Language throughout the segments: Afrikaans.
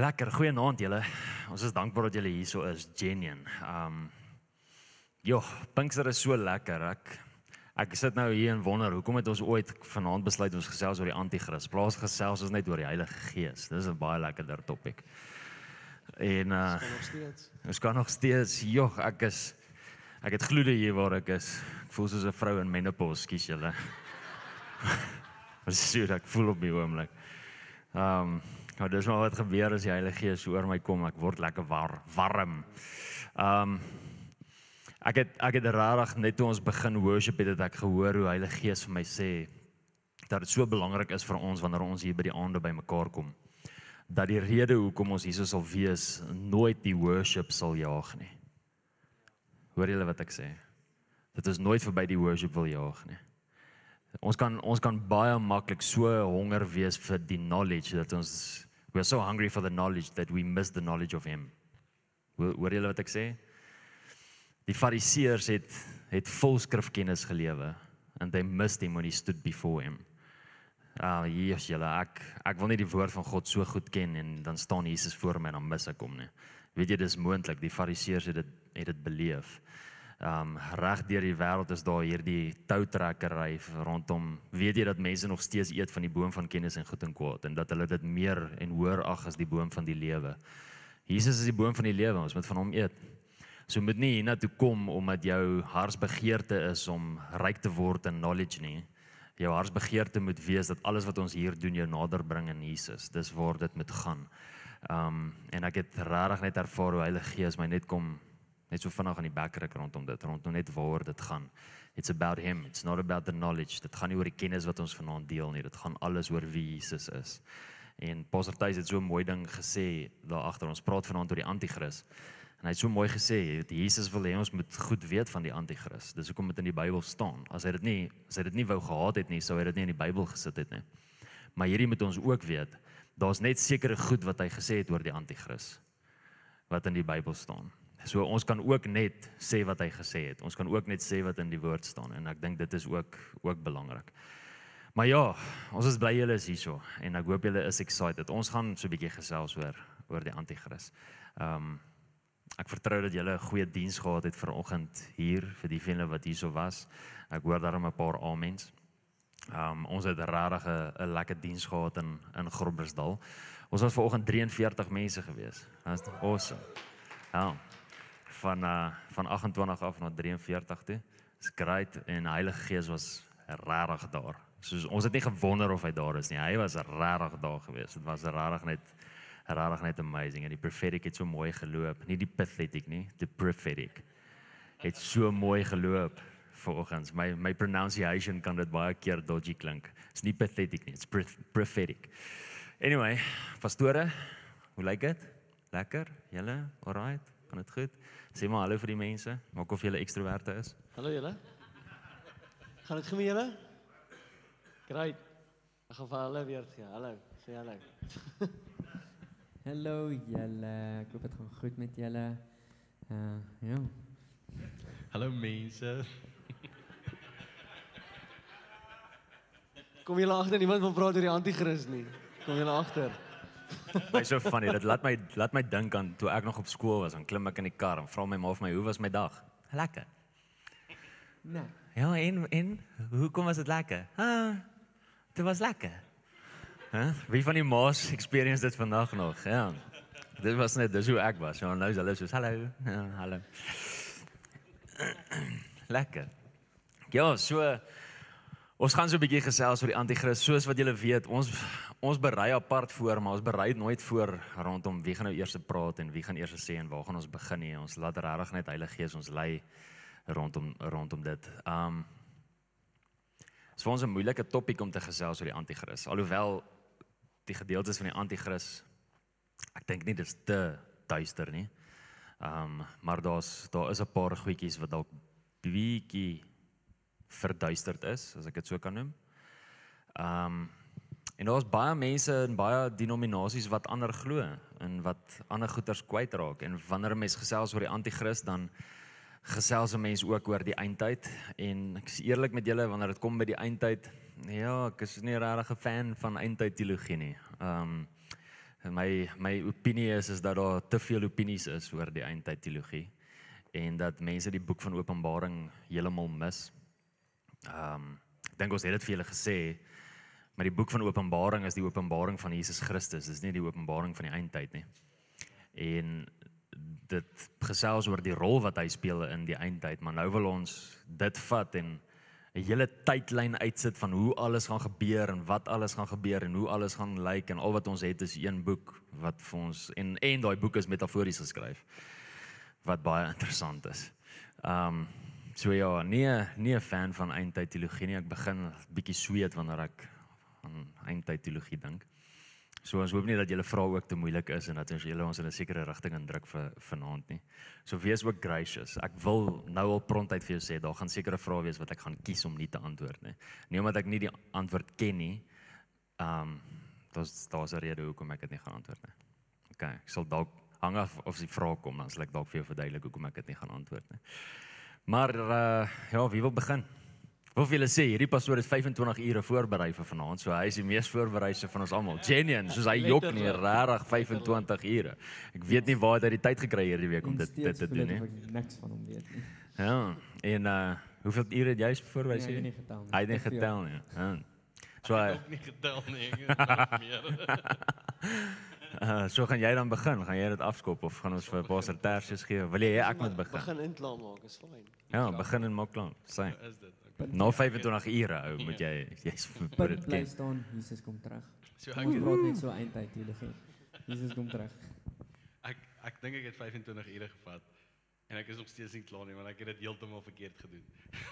Lekker, goeienaand julle. Ons is dankbaar dat julle hier so is, genuine. Pinkster is so lekker. Ek sit nou hier en wonder, hoekom het ons ooit vanaand besluit ons gesels oor die Antichrist? Plaas gesels ons net oor die Heilige Gees. Dis 'n baie lekkerder topik. En ons kan nog steeds, ek het gloede hier waar ek is. Ek voel soos 'n vrou in menopause, kies julle. Ek voel op die oomblik. Nou, dis maar wat gebeur as die Heilige Gees oor my kom, ek word lekker warm. Ek het regtig net toe ons begin worship het ek gehoor hoe Heilige Gees vir my sê dat dit so belangrik is vir ons wanneer ons hier by die aande by mekaar kom. Dat die rede hoekom ons hier sal wees, nooit die worship sal jaag nie. Hoor julle wat ek sê? Dit is nooit verby die worship wil jaag nie. Ons kan baie maklik so honger wees vir die knowledge dat we're so hungry for the knowledge that we miss the knowledge of him. Hoor julle wat ek sê? Die Fariseërs het vol skrifkennis gelewe and they missed him when he stood before him. Julle, ek wil nie die woord van God so goed ken en dan staan Jesus voor my en dan mis ek hom nie. Weet jy, dis moontlik, die Fariseërs het dit beleef. Reg deur die wêreld is daar hierdie toutrekkery rondom, weet jy dat mense nog steeds eet van die boom van kennis en goed en kwaad en dat hulle dit meer en hoër ag as die boom van die lewe. Jesus is die boom van die lewe, ons moet van hom eet. So moet nie hiernatoe kom omdat jou hartsbegeerte is om ryk te word in knowledge nie. Jou hartsbegeerte moet wees dat alles wat ons hier doen jou nader bring in Jesus. Dis waar dit moet gaan. En ek het regtig net ervaar hoe Heilige Gees my net so vinnig aan die bekkerik rondom net waar dit gaan. It's about him, it's not about the knowledge. Dit gaan nie oor die kennis wat ons vanaand deel nie, dit gaan alles oor wie Jesus is. En Pastor Thys het so 'n mooi ding gesê daar agter, ons praat vanaand oor die Antichrist. En hy het so mooi gesê, Jesus wil hê ons moet goed weet van die Antichrist. Dis hoekom dit in die Bybel staan. As hy dit nie wou gehad het nie, sou hy dit nie in die Bybel gesit het nie. Maar hierdie moet ons ook weet, daar's net sekere goed wat hy gesê het oor die Antichrist, wat in die Bybel staan. So ons kan ook net sê wat hy gesê het. Ons kan ook net sê wat in die woord staan. En ek dink dit is ook belangrik. Maar ja, ons is bly julle is hierso. En ek hoop julle is excited. Ons gaan so 'n bietjie gesels oor die Antichrist. Ek vertrou dat julle 'n goeie diens gehad het vanoggend hier, vir die vele wat hierso was. Ek hoor daarom 'n paar amens. Ons het regtig 'n lekker diens gehad in Groblersdal. Ons was vanoggend 43 mense gewees. That's awesome. Ja. Van 28 af na 43 toe. Dis great en die Heilige Gees was regtig daar. Soos ons het nie gewonder of hy daar is nie. Hy was regtig daar gewees. Dit was regtig net amazing. En die prophetic het so mooi geloop. Nie die pathetic nie, die prophetic. Het so mooi geloop vanoggend. My pronunciation kan dit baie keer dodgy klink. It's nie pathetic nie, it's prophetic. Anyway, pastore, hoe lyk dit? Lekker? Julle? Alright? Kan dit goed? Sê maar hallo vir die mense. Maak of julle ekstroverte is. Hallo julle. Gaan dit goed met julle? Great. Ek gaan vir hulle weer gee. Hallo. Sê hallo. Hallo julle. Ek hoop dit gaan goed met julle. Ja. Hallo mense. Kom julle agter, niemand wil praat oor die Antichrist nie. Kom julle agter. My so funny, dit laat my dink aan toe ek nog op skool was, dan klim ek in die kar en vra my ma vir my, hoe was my dag? Lekker. Nee. Ja, en hoekom was dit lekker? Dit was lekker. Wie van die ma's experience dit vandag nog? Ja. Dit was net, dis hoe ek was. Ja, nou is hulle soos, hallo. Ja, hallo. Lekker. Ja, so ons gaan so 'n bietjie gesels oor die Antichrist. Soos wat julle weet, ons berei apart voor, maar ons berei nooit voor rondom wie gaan nou eers praat en wie gaan eers sê en waar gaan ons begin nie. Ons laat regtig net Heilige Gees ons lei rondom dit. Is vir ons 'n moeilike topik om te gesels oor die Antichrist. Alhoewel die gedeeltes van die Antichrist, ek dink nie dit is te duister nie. Maar daar is 'n paar goedjies wat dalk bietjie verduisterd is, as ek dit so kan noem. En daar's baie mense in baie denominasies wat ander glo en wat ander goeters kwytraak. En wanneer 'n mens gesels oor die Antichrist, dan gesels 'n mens ook oor die eindtyd. En ek is eerlik met julle, wanneer dit kom by die eindtyd, ja, ek is nie regtig 'n fan van eindtyd teologie nie. My opinie is dat daar te veel opinies is oor die eindtyd teologie en dat mense die boek van Openbaring heeltemal mis. Ek dink ons het dit vir julle gesê, maar die boek van Openbaring is die openbaring van Jesus Christus, dis nie die openbaring van die eindtyd nie. En dit gesels oor die rol wat hy speel in die eindtyd, maar nou wil ons dit vat en 'n hele tydlyn uitsit van hoe alles gaan gebeur en wat alles gaan gebeur en hoe alles gaan lyk en al wat ons het is een boek wat vir ons en daai boek is metafories geskryf wat baie interessant is. So ja, nie 'n fan van eindtyd teologie nie. Ek begin 'n bietjie sweet wanneer ek aan eindtyd teologie dink. So ons hoop nie dat julle vrae ook te moeilik is en dat ons julle in 'n sekere rigting indruk vir vanaand nie. So wees ook gracious. Ek wil nou al prontuit vir jou sê, daar gaan sekere vrae wees wat ek gaan kies om nie te antwoord nie. Nie omdat ek nie die antwoord ken nie. Daar's 'n rede hoekom ek dit nie gaan antwoord nie. Okay, ek sal dalk hang af of die vraag kom, dan sal ek dalk vir jou verduidelik hoekom ek dit nie gaan antwoord nie. Maar ja, wie wil begin? Ek wil vir julle sê, hierdie pastoor het 25 ure voorberei vir vanaand, so hy is die mees voorbereide van ons almal. Genuine, soos hy jok nie, regtig 25 ure. Ek weet nie waar hy die tyd gekry hierdie week om dit te doen nie. Ek niks van hom weet nie. Ja, en hoeveel ure het jy voorberei? Nee, hy het nie getel nie. Hy het nie getel nie. Ja. So Ek het ook nie getel nie, ek het meer. so gaan jy dan begin? Gaan jy dit afskop of gaan ons vir Pastor Tersius gee? Wil jy ek moet begin? Begin en klaar maak, is fyn. Ja, begin en maak klaar. Sê. Is dit? Na 25 ure ou moet jy's Punt bly staan, Jesus kom terug. So Ons praat net so eindtyd teologie. Jesus kom terug. ek dink ek het 25 ure gevat en ek is nog steeds nie klaar nie, want ek het dit heeltemal verkeerd gedoen.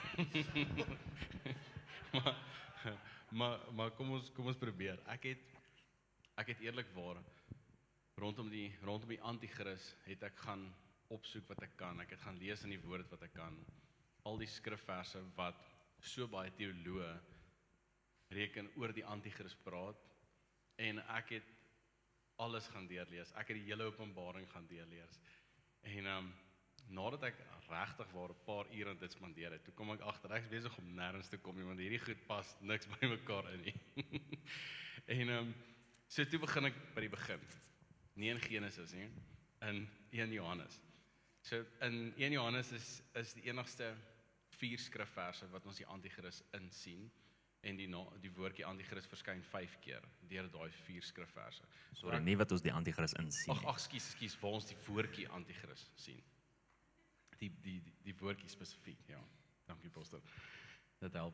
maar kom ons probeer. Ek het eerlikwaar rondom die anti-kris het ek gaan opsoek wat ek kan. Ek het gaan lees in die woord wat ek kan. Al die skrifverse wat so baie teoloë reken oor die anti-kris praat en ek het alles gaan deurlees. Ek het die hele Openbaring gaan deurlees. En nadat ek regtig waar 'n paar ure aan dit spandeer het, toe kom ek agter ek is besig om nêrens te kom nie, want hierdie goed pas niks by mekaar in nie. En so toe begin ek by die begin. Nie in Genesis nie, in 1 Johannes. So in 1 Johannes is die enigste 4 skrifverse wat ons die anti-kris insien en die woordjie anti-kris verskyn 5 keer deur daai 4 skrifverse. Sorry, nie wat ons die anti-kris insien. Ekskuus, waar ons die woordjie anti-kris sien. Die woordjie spesifiek, ja. Dankie pastor. Dit help.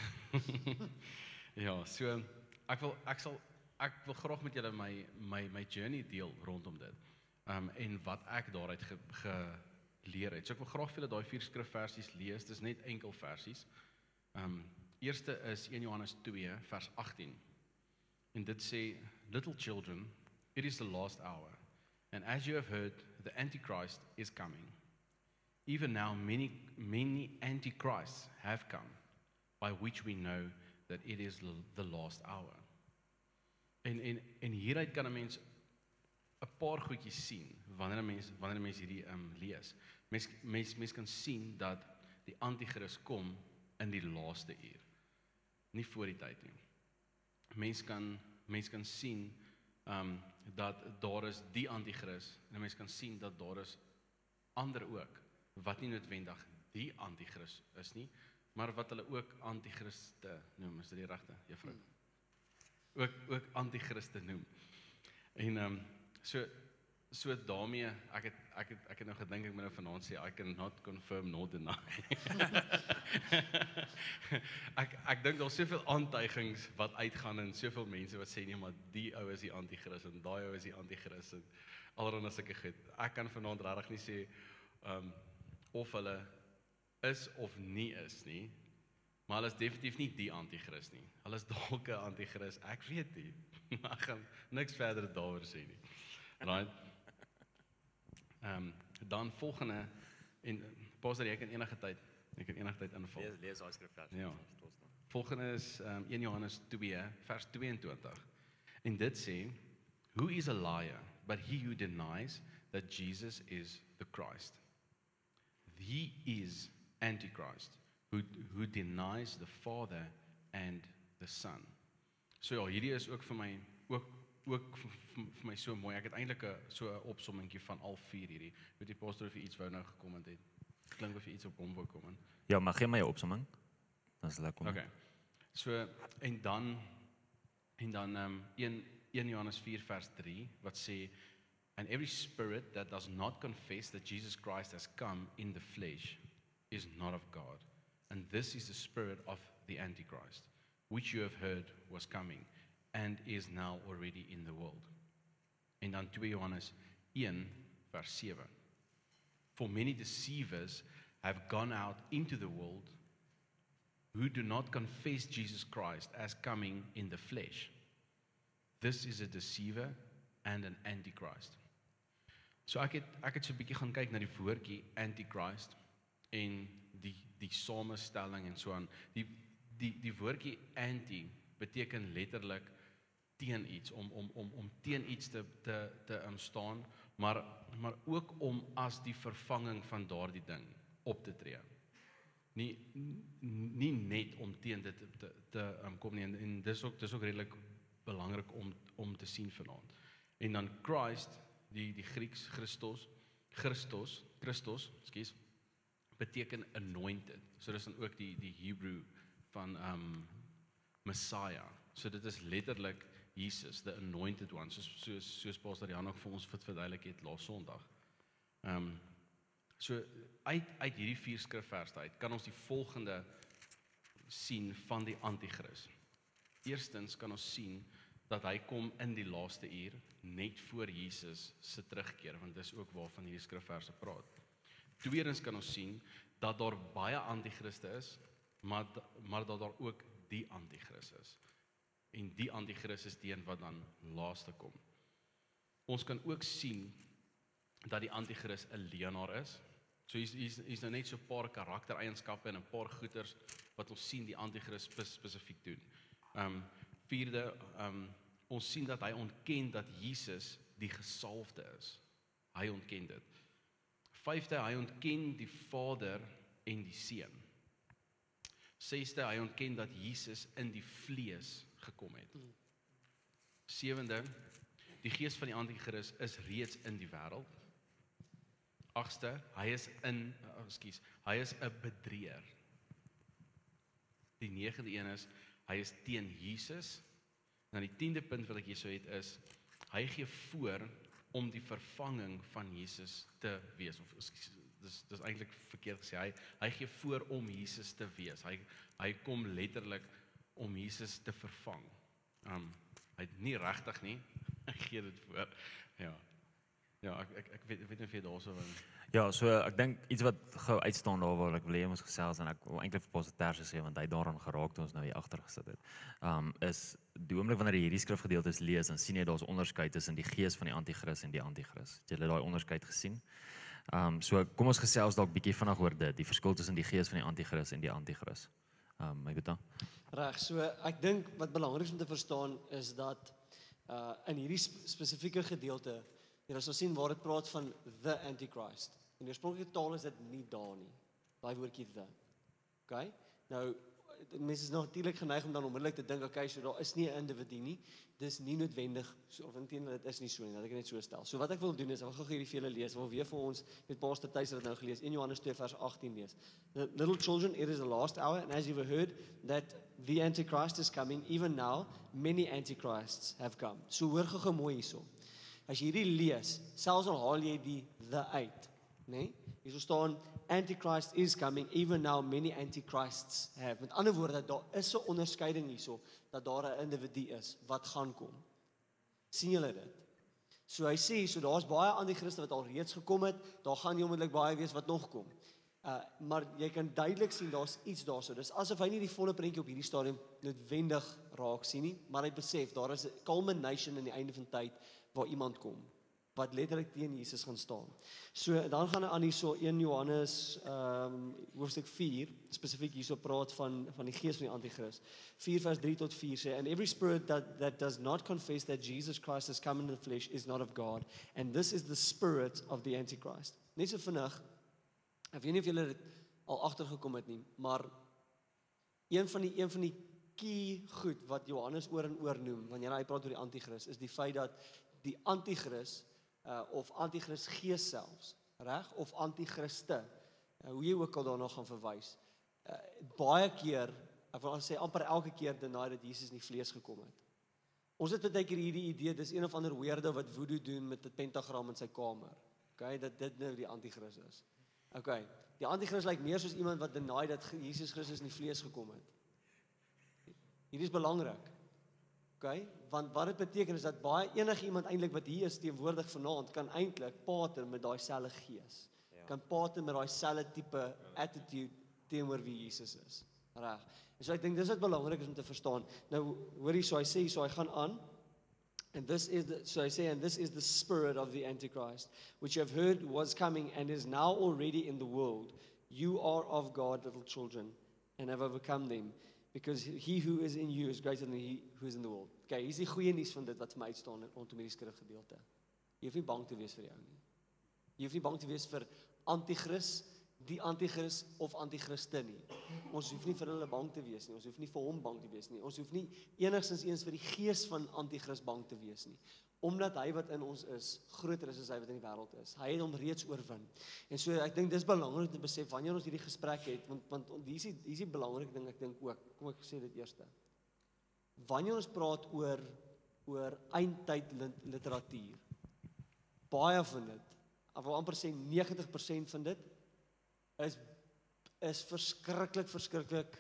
Ja, so ek wil graag met julle my journey deel rondom dit. En wat ek daaruit geleer het. So ek wil graag vir julle daai 4 skrifversies lees. Dis net enkel versies. Eerste is 1 Johannes 2 vers 18. En dit sê, little children, it is the last hour. And as you have heard, the Antichrist is coming. Even now many antichrists have come, by which we know that it is the last hour. En hieruit kan 'n mens 'n paar goedjies sien wanneer 'n mens hierdie lees. Mens kan sien dat die anti-kris kom in die laaste uur. Nie voor die tyd nie. Mens kan sien dat daar is die anti-kris en mens kan sien dat daar is ander ook wat nie noodwendig die anti-kris is nie, maar wat hulle ook anti-kriste noem. Is dit die regte, juffrou? Ook anti-kriste noem. En so daarmee ek het nou gedink ek moet nou vanaand sê I cannot confirm nor deny. ek dink daar's soveel aantuigings wat uitgaan en soveel mense wat sê nee, maar die ou is die anti-kris en daai ou is die anti-kris en alreeds sulke goed. Ek kan vanaand regtig nie sê of hulle is of nie is nie, maar hulle is definitief nie die anti-kris nie. Hulle is dalk 'n anti-kris, ek weet nie, maar ek gaan niks verder daaroor sê nie. Right? Dan volgende, en pastor, jy kan enige tyd invul. Lees daai skrifvers. Ja. Volgende is 1 Johannes 2 vers 22. En dit sê, who is a liar but he who denies that Jesus is the Christ? He is Antichrist, who denies the Father and the Son. So ja, hierdie is ook vir my ook vir my so mooi. Ek het eintlik 'n opsommingkie van al 4 hierdie. Weet die pastor of jy iets wou nou gekom het. Klink of jy iets op hom wou kom. Ja, maar gee my 'n opsomming. Dan sal ek kom. Okay. So en dan 1 Johannes 4 vers 3 wat sê, and every spirit that does not confess that Jesus Christ has come in the flesh is not of God. And this is the spirit of the Antichrist, which you have heard was coming and is now already in the world. En dan 2 Johannes 1 vers 7. For many deceivers have gone out into the world who do not confess Jesus Christ as coming in the flesh. This is a deceiver and an antichrist. So ek het so 'n bietjie gaan kyk na die woordjie antichrist en die samestelling en so aan. Die woordjie anti beteken letterlik teen iets, om teen iets te staan, maar ook om as die vervanging van daardie ding op te tree. Nie net om teen dit te kom nie, en dis ook redelik belangrik om te sien vanaand. En dan Christ, die Grieks Christos, beteken anointed. So dis dan ook die Hebrew van Messiah. So dit is letterlik Jesus, the anointed one, soos Pastor Jan ook vir ons verduidelik het laas Sondag. So uit hierdie 4 skrifverse uit kan ons die volgende sien van die antichrist. Eerstens kan ons sien dat hy kom in die laaste uur net voor Jesus se terugkeer, want dis ook waarvan hierdie skrifverse praat. Tweedens kan ons sien dat daar baie antichriste is, maar dat daar ook die antichrist is. En die antichrist is die een wat dan laaste kom. Ons kan ook sien dat die antichrist 'n leienaar is. So hier's nou net so 'n paar karaktereienskappe en 'n paar goeters wat ons sien die antichrist spesifiek doen. Vierde, ons sien dat hy ontken dat Jesus die gesalfde is. Hy ontken dit. Vyfde, hy ontken die Vader en die Seun. Sesde, hy ontken dat Jesus in die vlees gekom het. Sewende, die gees van die antichrist is reeds in die wêreld. Agste, hy is 'n bedrieër. Die 9de een is, hy is teen Jesus. Nou die 10de punt wat ek hier so het is, hy gee voor om die vervanging van Jesus te wees. Of dis eintlik verkeerd gesê. Hy gee voor om Jesus te wees. Hy kom letterlik om Jesus te vervang. Hy het nie regtig nie. Hy gee dit voor. Ja, ek weet nie of jy daarso wil. Ja, so ek dink iets wat gou uitstaan daar waar ek wil hê ons gesels en ek wil eintlik vir Pastor Terse sê want hy daaraan geraak toe ons nou hier agter gesit het. Is die oomblik wanneer jy hierdie skrifgedeeltes lees en sien jy daar's 'n onderskeid tussen die gees van die antichrist en die antichrist. Het jy daai onderskeid gesien? So kom ons gesels dalk bietjie vinnig oor dit, die verskil tussen die gees van die antichrist en die antichrist. My goed dan. Reg, so ek dink wat belangrik is om te verstaan is dat in hierdie spesifieke gedeelte, jy sal sien waar dit praat van the antichrist. In die oorspronklike taal is dit nie daar nie. Daai woordjie the. Okay? Nou mense is natuurlik geneig om dan onmiddellik te dink, okay, so daar is nie 'n individu nie. Dis nie noodwendig so, of intendeel dit is nie so nie, dat ek net so stel. So wat ek wil doen is ek wil gou hierdie vir julle lees. Ek wil weer vir ons met Pastor Thys het dit nou gelees. 1 Johannes 2 vers 18 lees. Little children, it is the last hour, and as you've heard that the antichrist is coming, even now many antichrists have come. So hoor gou mooi hierso. As jy hierdie lees, selfs al haal jy die the uit, né? Hier staan Antichrist is coming, even now many antichrists have. Met ander woorde, daar is 'n onderskeiding hierso dat daar 'n individu is wat gaan kom. sien julle dit? So hy sê, so daar's baie antichriste wat al reeds gekom het, daar gaan nie onmiddellik baie wees wat nog kom. Maar jy kan duidelik sien daar's iets daarso. Dis asof hy nie die volle prentjie op hierdie stadium noodwendig raak sien nie, maar hy besef daar is 'n culmination aan die einde van tyd waar iemand kom wat letterlik teen Jesus gaan staan. So dan gaan hy aan hierso 1 Johannes hoofstuk 4 spesifiek hierso praat van die gees van die antichrist. 4 vers 3 tot 4 sê, and every spirit that does not confess that Jesus Christ has come in the flesh is not of God, and this is the spirit of the antichrist. Net so vinnig, ek weet nie of julle dit al agtergekom het nie, maar een van die key goed wat Johannes oor en oor noem, wanneer hy praat oor die anti-kris, is die feit dat die anti-kris, of anti-kris gees selfs, reg, of anti-kriste, hoe jy ook al daarna gaan verwys, baie keer, ek wil sê amper elke keer deny dat Jesus in die vlees gekom het. Ons het baie keer hierdie idee, dis een of ander weirdo wat voodoo doen met 'n pentagram in sy kamer. Okay, dat dit nou die anti-kris is. Okay, die anti-kris lyk meer soos iemand wat deny dat Jesus Christus in die vlees gekom het. Hierdie is belangrik. Okay, want wat dit beteken is dat enige iemand eintlik wat hier is teenwoordig vanaand kan eintlik pater met daai selfde gees. Kan pater met daai selfde tipe attitude teenoor wie Jesus is. Reg. En so ek dink dis wat belangrik is om te verstaan. Nou hoor jy so hy sê so hy gaan aan. And this is the spirit of the Antichrist, which you have heard was coming and is now already in the world. You are of God, little children, and have overcome them, because he who is in you is greater than he who is in the world. Okay, hier is die goeie nuus van dit wat vir my uitstaan rondom hierdie skrifgedeelte. Jy hoef nie bang te wees vir die ou nie. Jy hoef nie bang te wees vir anti-kris, die anti-kris of anti-kriste nie. Ons hoef nie vir hulle bang te wees nie. Ons hoef nie vir hom bang te wees nie. Ons hoef nie enigstens eens vir die gees van anti-kris bang te wees nie. Omdat hy wat in ons is, groter is as hy wat in die wêreld is. Hy het hom reeds oorwin. En so ek dink dis belangrik om te besef wanneer ons hierdie gesprek het, want hier is die belangrike ding ek dink ook. Kom ek sê dit eerste. Wanneer ons praat oor eindtyd literatuur, baie van dit, ek wil amper sê 90% van dit is verskriklik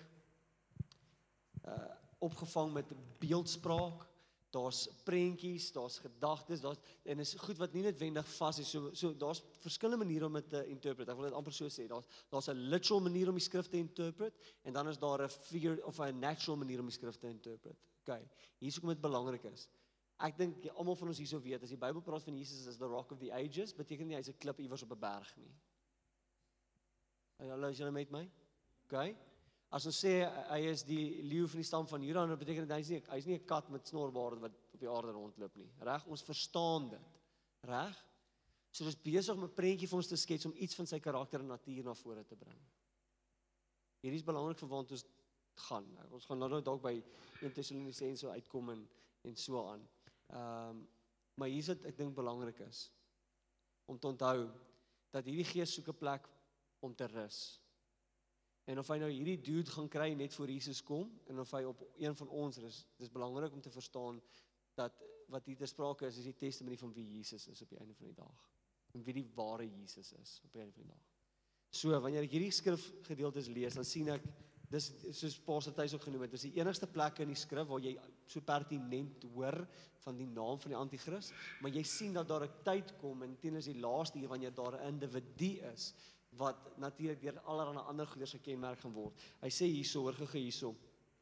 opgevang met beeldspraak. Daar's prentjies, daar's gedagtes, en is goed wat nie noodwendig vas is. So daar's verskillende maniere om dit te interpret. Ek wil dit amper so sê. Daar's 'n literal manier om die skrif te interpret en dan is daar 'n figure of 'n natural manier om die skrif te interpret. Okay. Hier is hoekom dit belangrik is. Ek dink almal van ons hierso weet, as die Bybel praat van Jesus as the rock of the ages, beteken nie hy's 'n klip iewers op 'n berg nie. Hallo, is julle met my? Okay. As ons sê hy is die leeu van die stam van Juda, dan beteken dit hy's nie 'n kat met snorbaard wat op die aarde rondloop nie. Reg? Ons verstaan dit. Reg? So dis besig om 'n prentjie vir ons te skets om iets van sy karakter en natuur na vore te bring. Hierdie is belangrik vir waant ons gaan. Ons gaan nou dalk by 1 Tessalonisense uitkom en so aan. Maar hier is wat ek dink belangrik is om te onthou dat hierdie gees soek 'n plek om te rus. En of hy nou hierdie dude gaan kry net voor Jesus kom, en of hy op een van ons is, dis belangrik om te verstaan dat wat hier ter sprake is die testimonie van wie Jesus is op die einde van die dag. En wie die ware Jesus is op die einde van die dag. So, wanneer ek hierdie skrifgedeeltes lees, dan sien ek, dis soos Pastor Thys ook genoem het, dis die enigste plek in die skrif waar jy so pertinent hoor van die naam van die anti-kris, maar jy sien dat daar 'n tyd kom, en teenoor die laaste hier, wanneer daar 'n individu is, wat natuurlik deur allerlei ander goeders gekenmerk gaan word. Hy sê hierso, hoor gou hierso.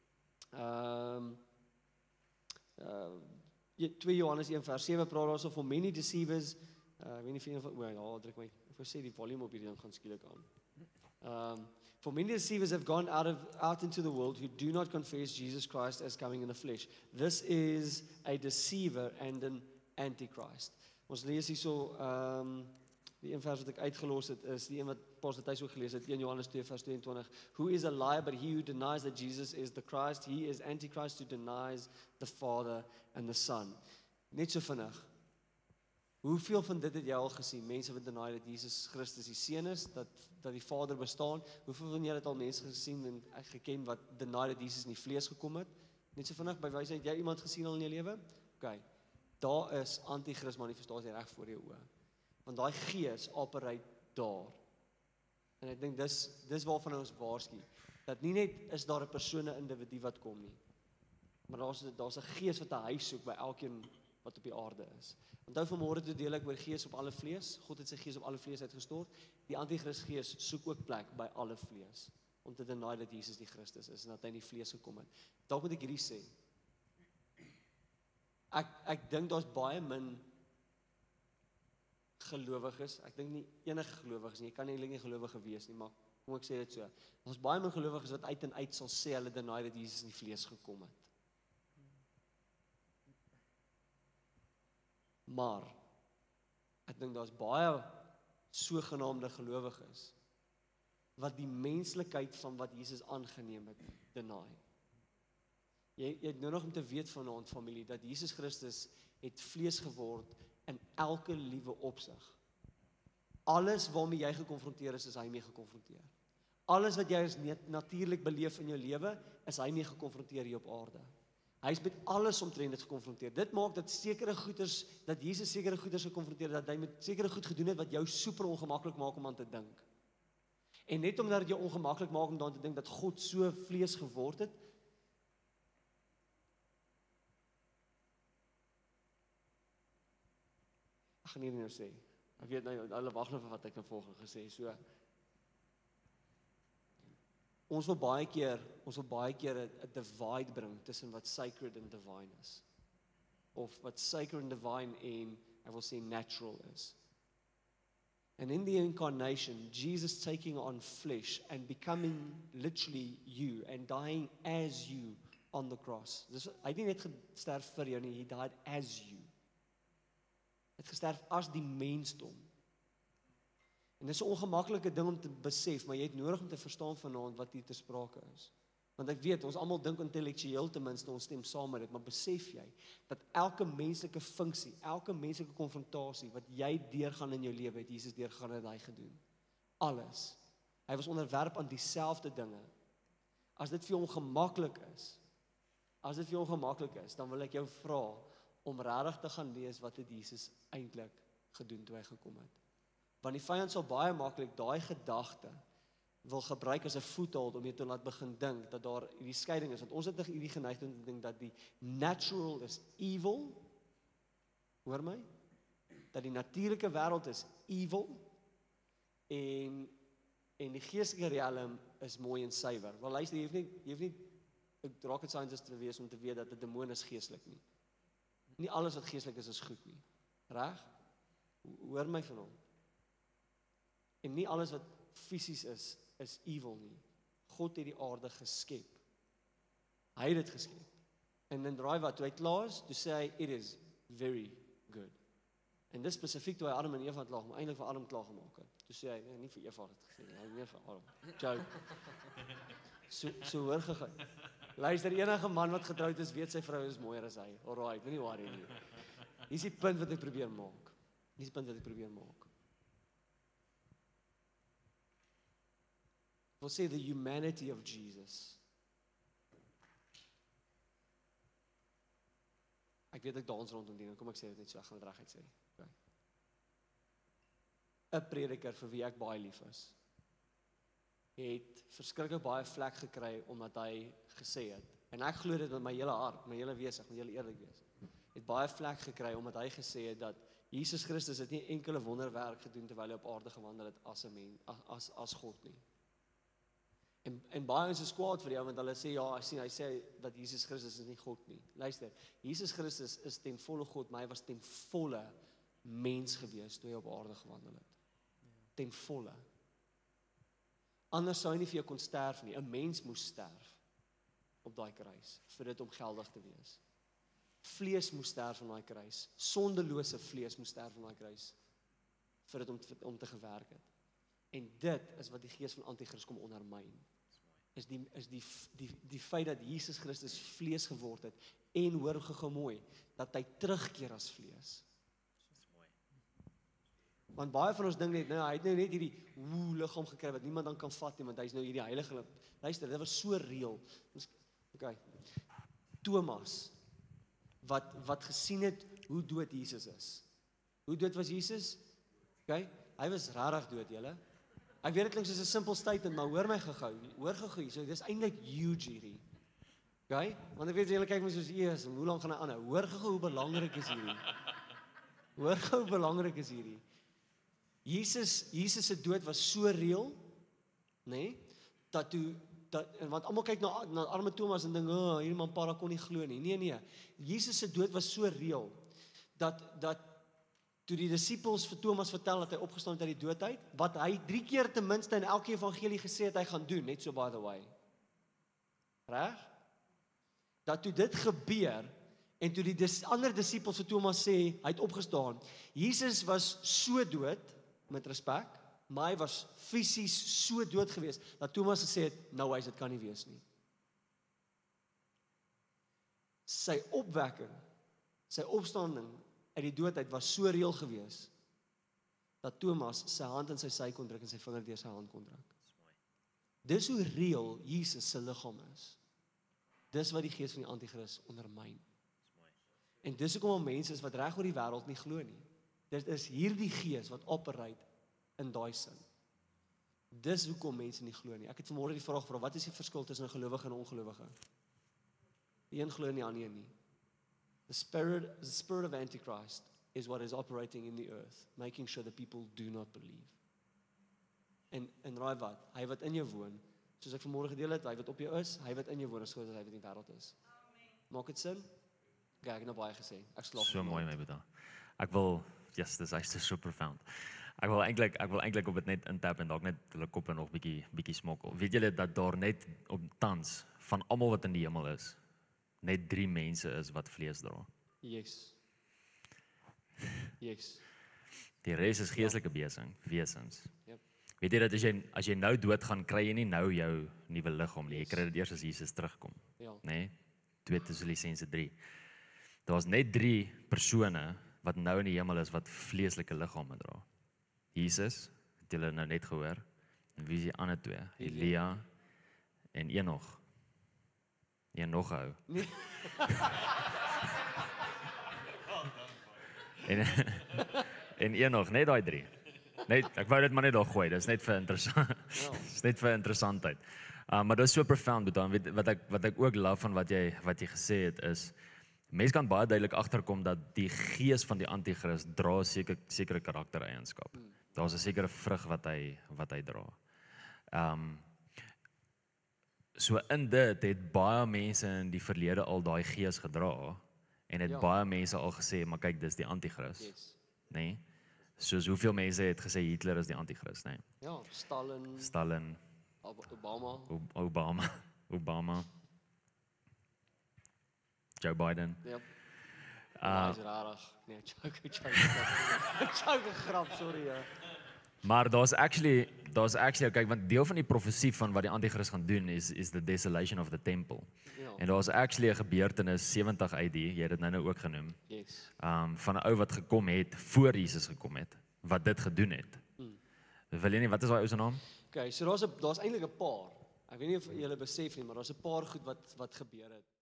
2 Johannes 1 vers 7 praat daarso van many deceivers. Ek weet nie of jy druk my. Ek wou sê die volume op hierdie ding gaan skielik aan. For many deceivers have gone out into the world who do not confess Jesus Christ as coming in the flesh. This is a deceiver and an antichrist. Ons lees hierso die een vers wat ek uitgelos het is die een wat Pastor Thys ook gelees het, 1 Johannes 2 vers 22. Who is a liar but he who denies that Jesus is the Christ? He is Antichrist who denies the Father and the Son. Net so vinnig. Hoeveel van dit het jy al gesien? Mense wat deny dat Jesus Christus die Seun is, dat die Vader bestaan. Hoeveel van julle het al mense gesien en geken wat deny dat Jesus in die vlees gekom het? Net so vinnig, by wysheid, jy iemand gesien al in jou lewe? Okay. Daar is anti-kris manifestasie reg voor jou oë. Want daai gees operate daar. En ek dink dis waarvan ons waarsku. Dat nie net is daar 'n persoon, 'n individu wat kom nie. Maar daar's 'n gees wat 'n huis soek by elkeen wat op die aarde is. Onthou vanmôre toe deel ek oor gees op alle vlees. God het sy gees op alle vlees uitgestort. Die anti-kris gees soek ook plek by alle vlees om te deny dat Jesus die Christus is en dat hy in die vlees gekom het. Dalk moet ek hierdie sê. Ek dink daar's baie min gelowiges, ek dink nie enige gelowiges nie, jy kan nie gelowige wees nie, maar kom ek sê dit so, ons baie min gelowiges wat uit en uit sal sê, hulle deny dat Jesus in die vlees gekom het. Maar, ek dink daar's baie sogenaamde gelowiges, wat die menslikheid van wat Jesus aangeneem het, deny. Jy het nodig om te weet vanaand, familie, dat Jesus Christus het vlees geword in elke liewe opsig. Alles waarmee jy gekonfronteer is hy mee gekonfronteer. Alles wat jy as natuurlik beleef in jou lewe, is hy mee gekonfronteer hier op aarde. Hy is met alles omtrent dit gekonfronteer. Dit maak dat Jesus sekere goeders gekonfronteer het, dat hy met sekere goed gedoen het wat jou super ongemaklik maak om aan te dink. En net omdat dit jou ongemaklik maak om daaraan te dink dat God so vlees geword het, ek gaan nie nou sê. Ek weet nou, hulle wag nou vir wat ek nou volgende gesê, so. Ons wil baie keer 'n divide bring tussen wat sacred en divine is. Of wat sacred and divine en, ek wil sê, natural is. And in the incarnation, Jesus taking on flesh and becoming literally you and dying as you on the cross. Dus hy het nie net gesterf vir jou nie, he died as you. Hy het gesterf as die mensdom. En dit is 'n ongemaklike ding om te besef, maar jy het nodig om te verstaan vanaand wat hier te sprake is. Want ek weet, ons almal dink intellektueel ten minste, ons stem saam met dit, maar besef jy, dat elke menslike funksie, elke menslike konfrontasie, wat jy deurgaan in jou lewe, het Jesus deurgaan en hy gedoen. Alles. Hy was onderwerp aan dieselfde dinge. As dit vir jou ongemaklik is, dan wil ek jou vra, om regtig te gaan lees wat het Jesus eintlik gedoen toe hy gekom het. Want die vyand sal baie maklik daai gedagte wil gebruik as 'n voethold om jou te laat begin dink dat daar hierdie skeiding is, want ons het hierdie geneigtheid om te dink dat die natural is evil, hoor my? Dat die natuurlike wêreld is evil en die geestelike riem is mooi en suiwer. Wel luister, jy hoef nie 'n rocket scientist te wees om te weet dat 'n demoon is geestelik nie. Nie alles wat geestelik is goed nie. Reg? Hoor my vanaand. En nie alles wat fisies is evil nie. God het die aarde geskep. Hy het dit geskep. En dan draai wat, toe hy klaar is, toe sê hy, it is very good. En dis spesifiek toe hy Adam en Eva klaar, maar eintlik vir Adam klaar gemaak het. Toe sê hy, nie vir Eva het gesê nie, hy het meer vir Adam. Joke. So hoor gegaan. Luister, enige man wat getroud is, weet sy vrou is mooier as hy. Alright, moenie worry nie. Hier is die punt wat ek probeer maak. Ek wil sê the humanity of Jesus. Ek weet ek dans rondom die ding, kom ek sê dit net so, ek gaan dit reguit sê. Okay. 'n Prediker vir wie ek baie lief is, het verskriklik baie vlek gekry omdat hy gesê het, en ek glo dit met my hele hart, my hele wese, ek moet julle eerlik wees, het baie vlek gekry omdat hy gesê het dat Jesus Christus het nie enkele wonderwerk gedoen terwyl hy op aarde gewandel het as 'n mens, as God nie. En baie ons is kwaad vir jou, want hulle sê, ja, hy sê dat Jesus Christus is nie God nie. Luister, Jesus Christus is ten volle God, maar hy was ten volle mens gewees toe hy op aarde gewandel het. Ten volle. Anders sou hy nie vir jou kon sterf nie. 'n Mens moes sterf op daai kruis, vir dit om geldig te wees. Vlees moes sterf aan daai kruis. Sondelose vlees moes sterf aan daai kruis, vir dit om te gewerk het. En dit is wat die gees van Antichrist kom ondermyn. Is die feit dat Jesus Christus vlees geword het en hoor gou mooi dat hy terugkeer as vlees. Want baie van ons dink net, hy het nou net hierdie liggaam gekry wat niemand dan kan vat nie, want hy is nou hierdie heilige. Luister, dit was so reël. Okay. Thomas wat gesien het hoe dood Jesus is. Hoe dood was Jesus? Okay, hy was regtig dood, julle. Ek weet dit klink soos 'n simpel statement, maar hoor my gou-gou, so dis eintlik huge hierdie. Okay? Want ek weet julle kyk my soos eers, hoe lank gaan hy aanhou? Hoor gou hoe belangrik is hierdie. Jesus se dood was so reël, nê? Want almal kyk na arme Thomas en dink, hierdie man para kon nie glo nie. Nee. Jesus se dood was so reël dat toe die disippels vir Thomas vertel dat hy opgestaan het uit die dood uit, wat hy 3 keer ten minste in elke evangelie gesê het hy gaan doen, net so by the way. Reg? Dat toe dit gebeur en toe die ander disippels vir Thomas sê hy het opgestaan. Jesus was so dood, met respek, maar hy was fisies so dood gewees dat Thomas gesê het, nou wys dit kan nie wees nie. sy opwekking, sy opstanding uit die dood uit was so reëel gewees, dat Thomas sy hand in sy sy kon druk en sy vinger deur sy hand kon druk. Dis hoe reëel Jesus se liggaam is. Dis wat die gees van die anti-kris ondermyn. En dis hoekom al mense is wat reg oor die wêreld nie glo nie. Dit is hierdie gees wat operate in daai sin. Dis hoekom mense nie glo nie. Ek het vanmôre die vraag gevra, wat is die verskil tussen 'n gelowige en 'n ongelowige? Die een glo en die ander een nie. The spirit of Antichrist is what is operating in the earth, making sure that people do not believe. En raai wat? Hy wat in jou woon, soos ek vanmôre gedeel het, hy wat op jou is, hy wat in jou woon is groter as hy wat in die wêreld is. Maak dit sin? Okay, ek het nou baie gesê. Ek slaap. So mooi, my Boeta. Ek wil, yes, dis actually so profound. Ek wil eintlik op dit net intap en dalk net hulle koppe nog bietjie smokkel. Weet julle dat daar net op tans van almal wat in die hemel is, net 3 mense is wat vlees dra. Yes. Die res is geestelike wesens. Yep. Weet jy dat as jy nou doodgaan, kry jy nie nou jou nuwe liggaam nie. Jy kry dit eers as Jesus terugkom. Ja. Nee? 2 Tessalonisense 3. Daar's net 3 persone wat nou in die hemel is wat vleeslike liggame dra. Jesus, het julle nou net gehoor. En wie is die ander 2? Elia en Enoch. Enoch hou. Nee. En Enoch, net daai 3. Net, ek wou dit maar net daar gooi. Dis net vir interessant. Dis net vir interessantheid. Maar dit is so profound, Boetan. Wat ek ook love van wat jy gesê het is, mense kan baie duidelik agterkom dat die gees van die anti-kris dra sekere karaktereienskap. Daar's 'n sekere vrug wat hy dra. So in dit het baie mense in die verlede al daai gees gedra en het baie mense al gesê, maar kyk, dis die anti-kris. Yes. Nee. Soos hoeveel mense het gesê Hitler is die anti-kris, nee. Ja, Stalin, Obama, Joe Biden. Yep. Is rarig. Nee, joke grap, sorry. Ja. Maar daar's actually kyk, want deel van die profesie van wat die anti-kris gaan doen is the desolation of the temple. Ja. En daar's actually 'n gebeurtenis 70 AD, jy het dit nou ook genoem. Yes. Van 'n ou wat gekom het voor Jesus gekom het, wat dit gedoen het. Wil jy nie, wat is daai ou se naam? Okay, so daar's eintlik 'n paar. Ek weet nie of julle besef nie, maar daar's 'n paar goed wat gebeur het.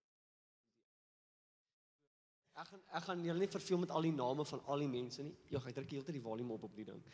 Ek gaan julle nie verveel met al die name van al die mense nie. Ja, ek druk heeltyd die volume op die ding.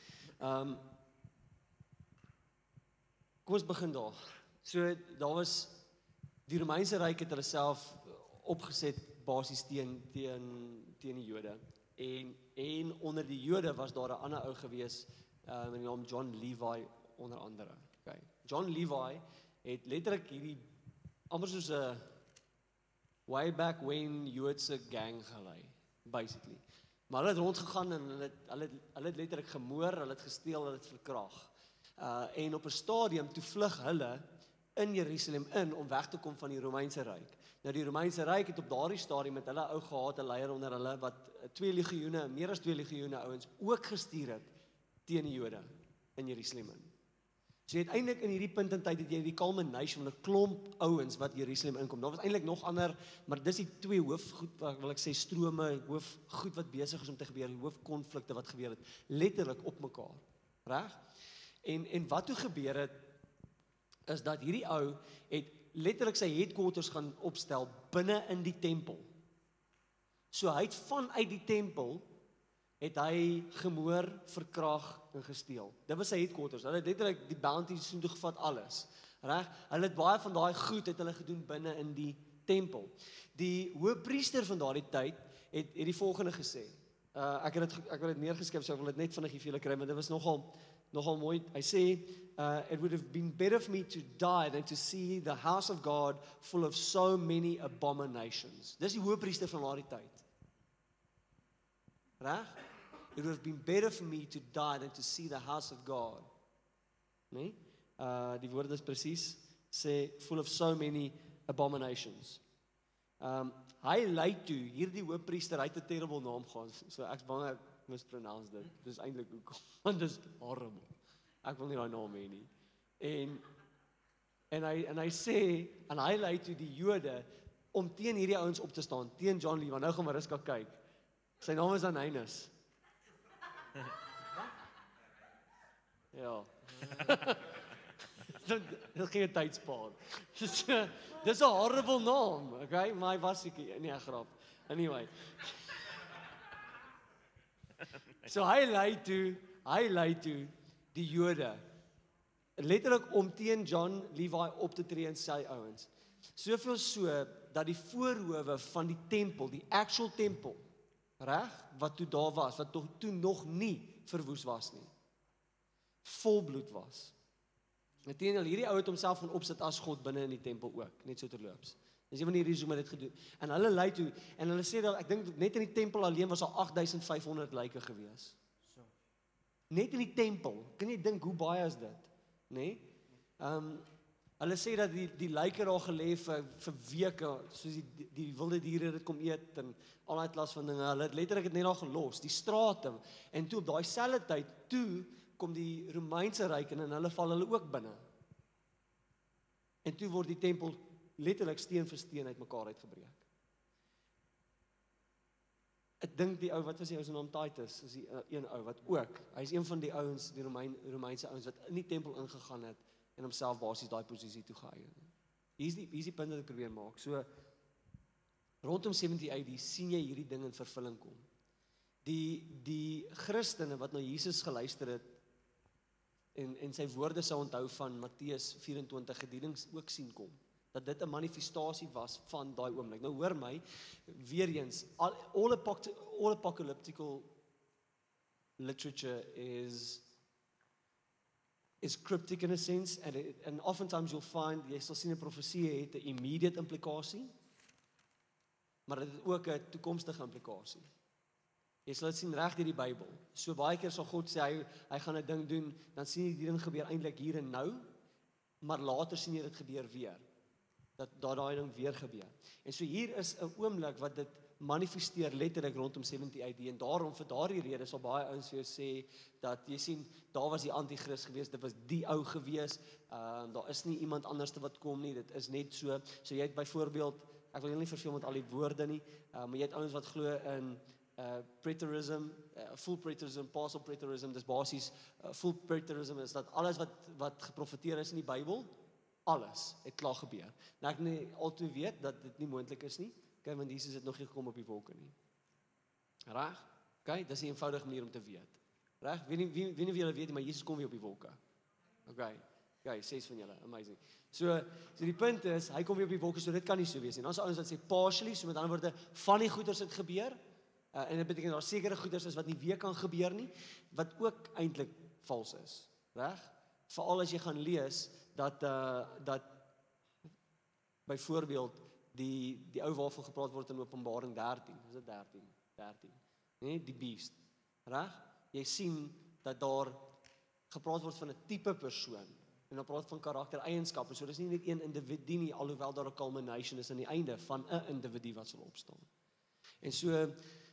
Kom ons begin daar. So daar was die Romeinse ryk het hulle self opgeset basies teen die Jode. En onder die Jode was daar 'n ander ou gewees met die naam John Levi onder andere. Okay. John Levi het letterlik hierdie amper soos 'n way back when Joodse gang gelei, basically. Maar hulle het rondgegaan en hulle het letterlik gemoor, hulle het gesteel, hulle het verkrag. En op 'n stadium toe vlug hulle in Jerusalem om weg te kom van die Romeinse ryk. Nou die Romeinse ryk het op daardie stadium met hulle ou gehad 'n leier onder hulle wat 2 legioene, meer as 2 legioene ouens ook gestuur het teen die Jode in Jerusalem. So jy het eintlik in hierdie punt in tyd het jy die culmination van 'n klomp ouens wat Jerusalem inkom. Daar was eintlik nog ander, maar dis die 2 hoofgoed, wil ek sê strome, hoofgoed wat besig is om te gebeur, die hoofkonflikte wat gebeur het, letterlik op mekaar. Reg? En wat toe gebeur het is dat hierdie ou het letterlik sy headquarters gaan opstel binne in die tempel. So hy het vanuit die tempel het hy gemoor, verkrag en gesteel. Dit was sy headquarters. Hulle het letterlik die bounties toe gevat alles. Reg? Hulle het baie van daai goed het hulle gedoen binne in die tempel. Die hoëpriester van daardie tyd het die volgende gesê. Ek het dit neergeskryf, so ek wil dit net vinnig vir julle kry, maar dit was nogal mooi. Hy sê, it would have been better for me to die than to see the house of God full of so many abominations. Dis die hoëpriester van daardie tyd. Reg? It would have been better for me to die than to see the house of God. Nee? Die woord is presies, sê, full of so many abominations. Hy lei toe, hierdie hoëpriester, hy het 'n terrible naam gehad, so ek's bang ek mispronounce dit. Dis eintlik hoekom, want dis horrible. Ek wil nie daai naam hê nie. En hy sê, en hy lei toe die Jode om teen hierdie ouens op te staan, teen John Lee, want nou gaan Mariska kyk. Sy naam is Ananias. Ja. Dit geen tyd spaar. Dis 'n horrible naam, okay? Maar hy was ek nie grap. Anyway. So hy lei toe die Jode letterlik om teen John Levi op te tree en sy ouens. Soveel so dat die voorhoewe van die tempel, die actual tempel, reg, wat toe daar was, wat toe nog nie verwoes was nie, vol bloed was. Inteendeel, hierdie ou het homself gaan opsit as God binne in die tempel ook, net so terloops. Dis een van die redes hoekom dit gedoen. En hulle lei toe, en hulle sê dat, ek dink net in die tempel alleen was al 8500 lyke gewees. Net in die tempel, kan jy dink hoe baie is dit? Nee? Hulle sê dat die lyke daar gelê vir weke, soos die wilde diere dit kom eet, en al die klas van dinge, hulle het letterlik het net daar gelos, die strate, en toe op daai selfde tyd, toe kom die Romeinse ryk en hulle val hulle ook binne. En toe word die tempel letterlik steen vir steen uitmekaar uitgebreek. Ek dink die ou, wat was die ou se naam, Titus, is die een ou wat ook, hy is een van die ouens, die Romeinse ouens wat in die tempel ingegaan het en homself basies daai posisie toegeëien. Hier is die punt wat ek probeer maak. So rondom 70 AD sien jy hierdie ding in vervulling kom. Die Christene wat na Jesus geluister het en sy woorde sou onthou van Matteus 24 gediedings ook sien kom, dat dit 'n manifestasie was van daai oomblik. Nou hoor my, weer eens, all apocalyptical literature is cryptic in a sense, and oftentimes you'll find, jy sal sien 'n profesie het 'n immediate implikasie, maar dit het ook 'n toekomstige implikasie. Jy sal dit sien reg deur die Bybel. So baie keer sal God sê hy gaan 'n ding doen, dan sien jy die ding gebeur eintlik hier en nou, maar later sien jy dit gebeur weer. Dat daai ding weer gebeur. En so hier is 'n oomblik wat dit manifesteer letterlik rondom 70 AD, en daarom vir daardie rede sal baie ouens vir jou sê dat jy sien, daar was die anti-kris gewees, dit was die ou gewees, daar is nie iemand anders wat kom nie, dit is net so. So jy het byvoorbeeld, ek wil nie verveel met al die woorde nie, maar jy het ouens wat glo in preterism, full preterism, partial preterism, dis basies, full preterism is dat alles wat geprofeteer is in die Bybel, alles het klaar gebeur. Nou ek nie altyd weet dat dit nie moontlik is nie, okay, want Jesus het nog nie gekom op die wolke nie. Reg? Okay, dis 'n eenvoudige manier om te weet. Reg? Wie nie wie julle weet nie, maar Jesus kom weer op die wolke. Okay. Okay, 6 van julle, amazing. So die punt is, hy kom weer op die wolke, so dit kan nie so wees nie. Dan is ouens wat sê partially, so met ander woorde, van die goeders het gebeur, en dit beteken daar sekere goeders is wat nie weer kan gebeur nie, wat ook eintlik vals is. Reg? Veral as jy gaan lees dat byvoorbeeld die ou waarvan gepraat word in Openbaring 13, is dit 13, nee, die beast, reg? Jy sien dat daar gepraat word van 'n tipe persoon, en dan praat van karaktereienskappe, so dis nie net een individu nie, alhoewel daar 'n culmination is aan die einde van 'n individu wat sal opstaan. En so,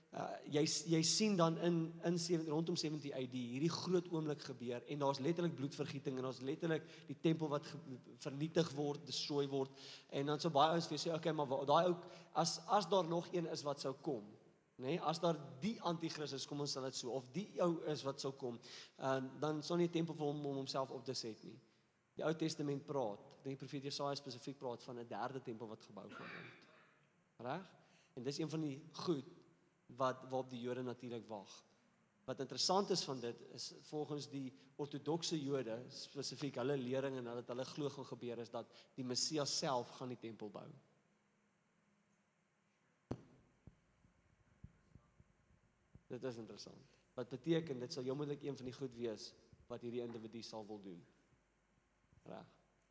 jy sien dan rondom 70 AD hierdie groot oomblik gebeur, en daar's letterlik bloedvergieting, en daar's letterlik die tempel wat vernietig word, destroy word, en dan sou baie ouens vir sê, okay, maar daai ook, as daar nog een is wat sou kom, nee, as daar die anti-kris is, kom ons sal dit so, of die ou is wat sou kom, dan sal nie 'n tempel vir hom om homself op te set nie. Die Ou Testament praat, die profeet Jesaja spesifiek praat van 'n derde tempel wat gebou gaan word. Reg? En dis een van die goed waarop die Jode natuurlik wag. Wat interessant is van dit is, volgens die ortodokse Jode, spesifiek hulle lering en hulle glo gaan gebeur, is dat die Messias self gaan die tempel bou. Dit is interessant. Wat beteken, dit sal jommelijk een van die goed wees wat hierdie individu sal wil doen. Reg.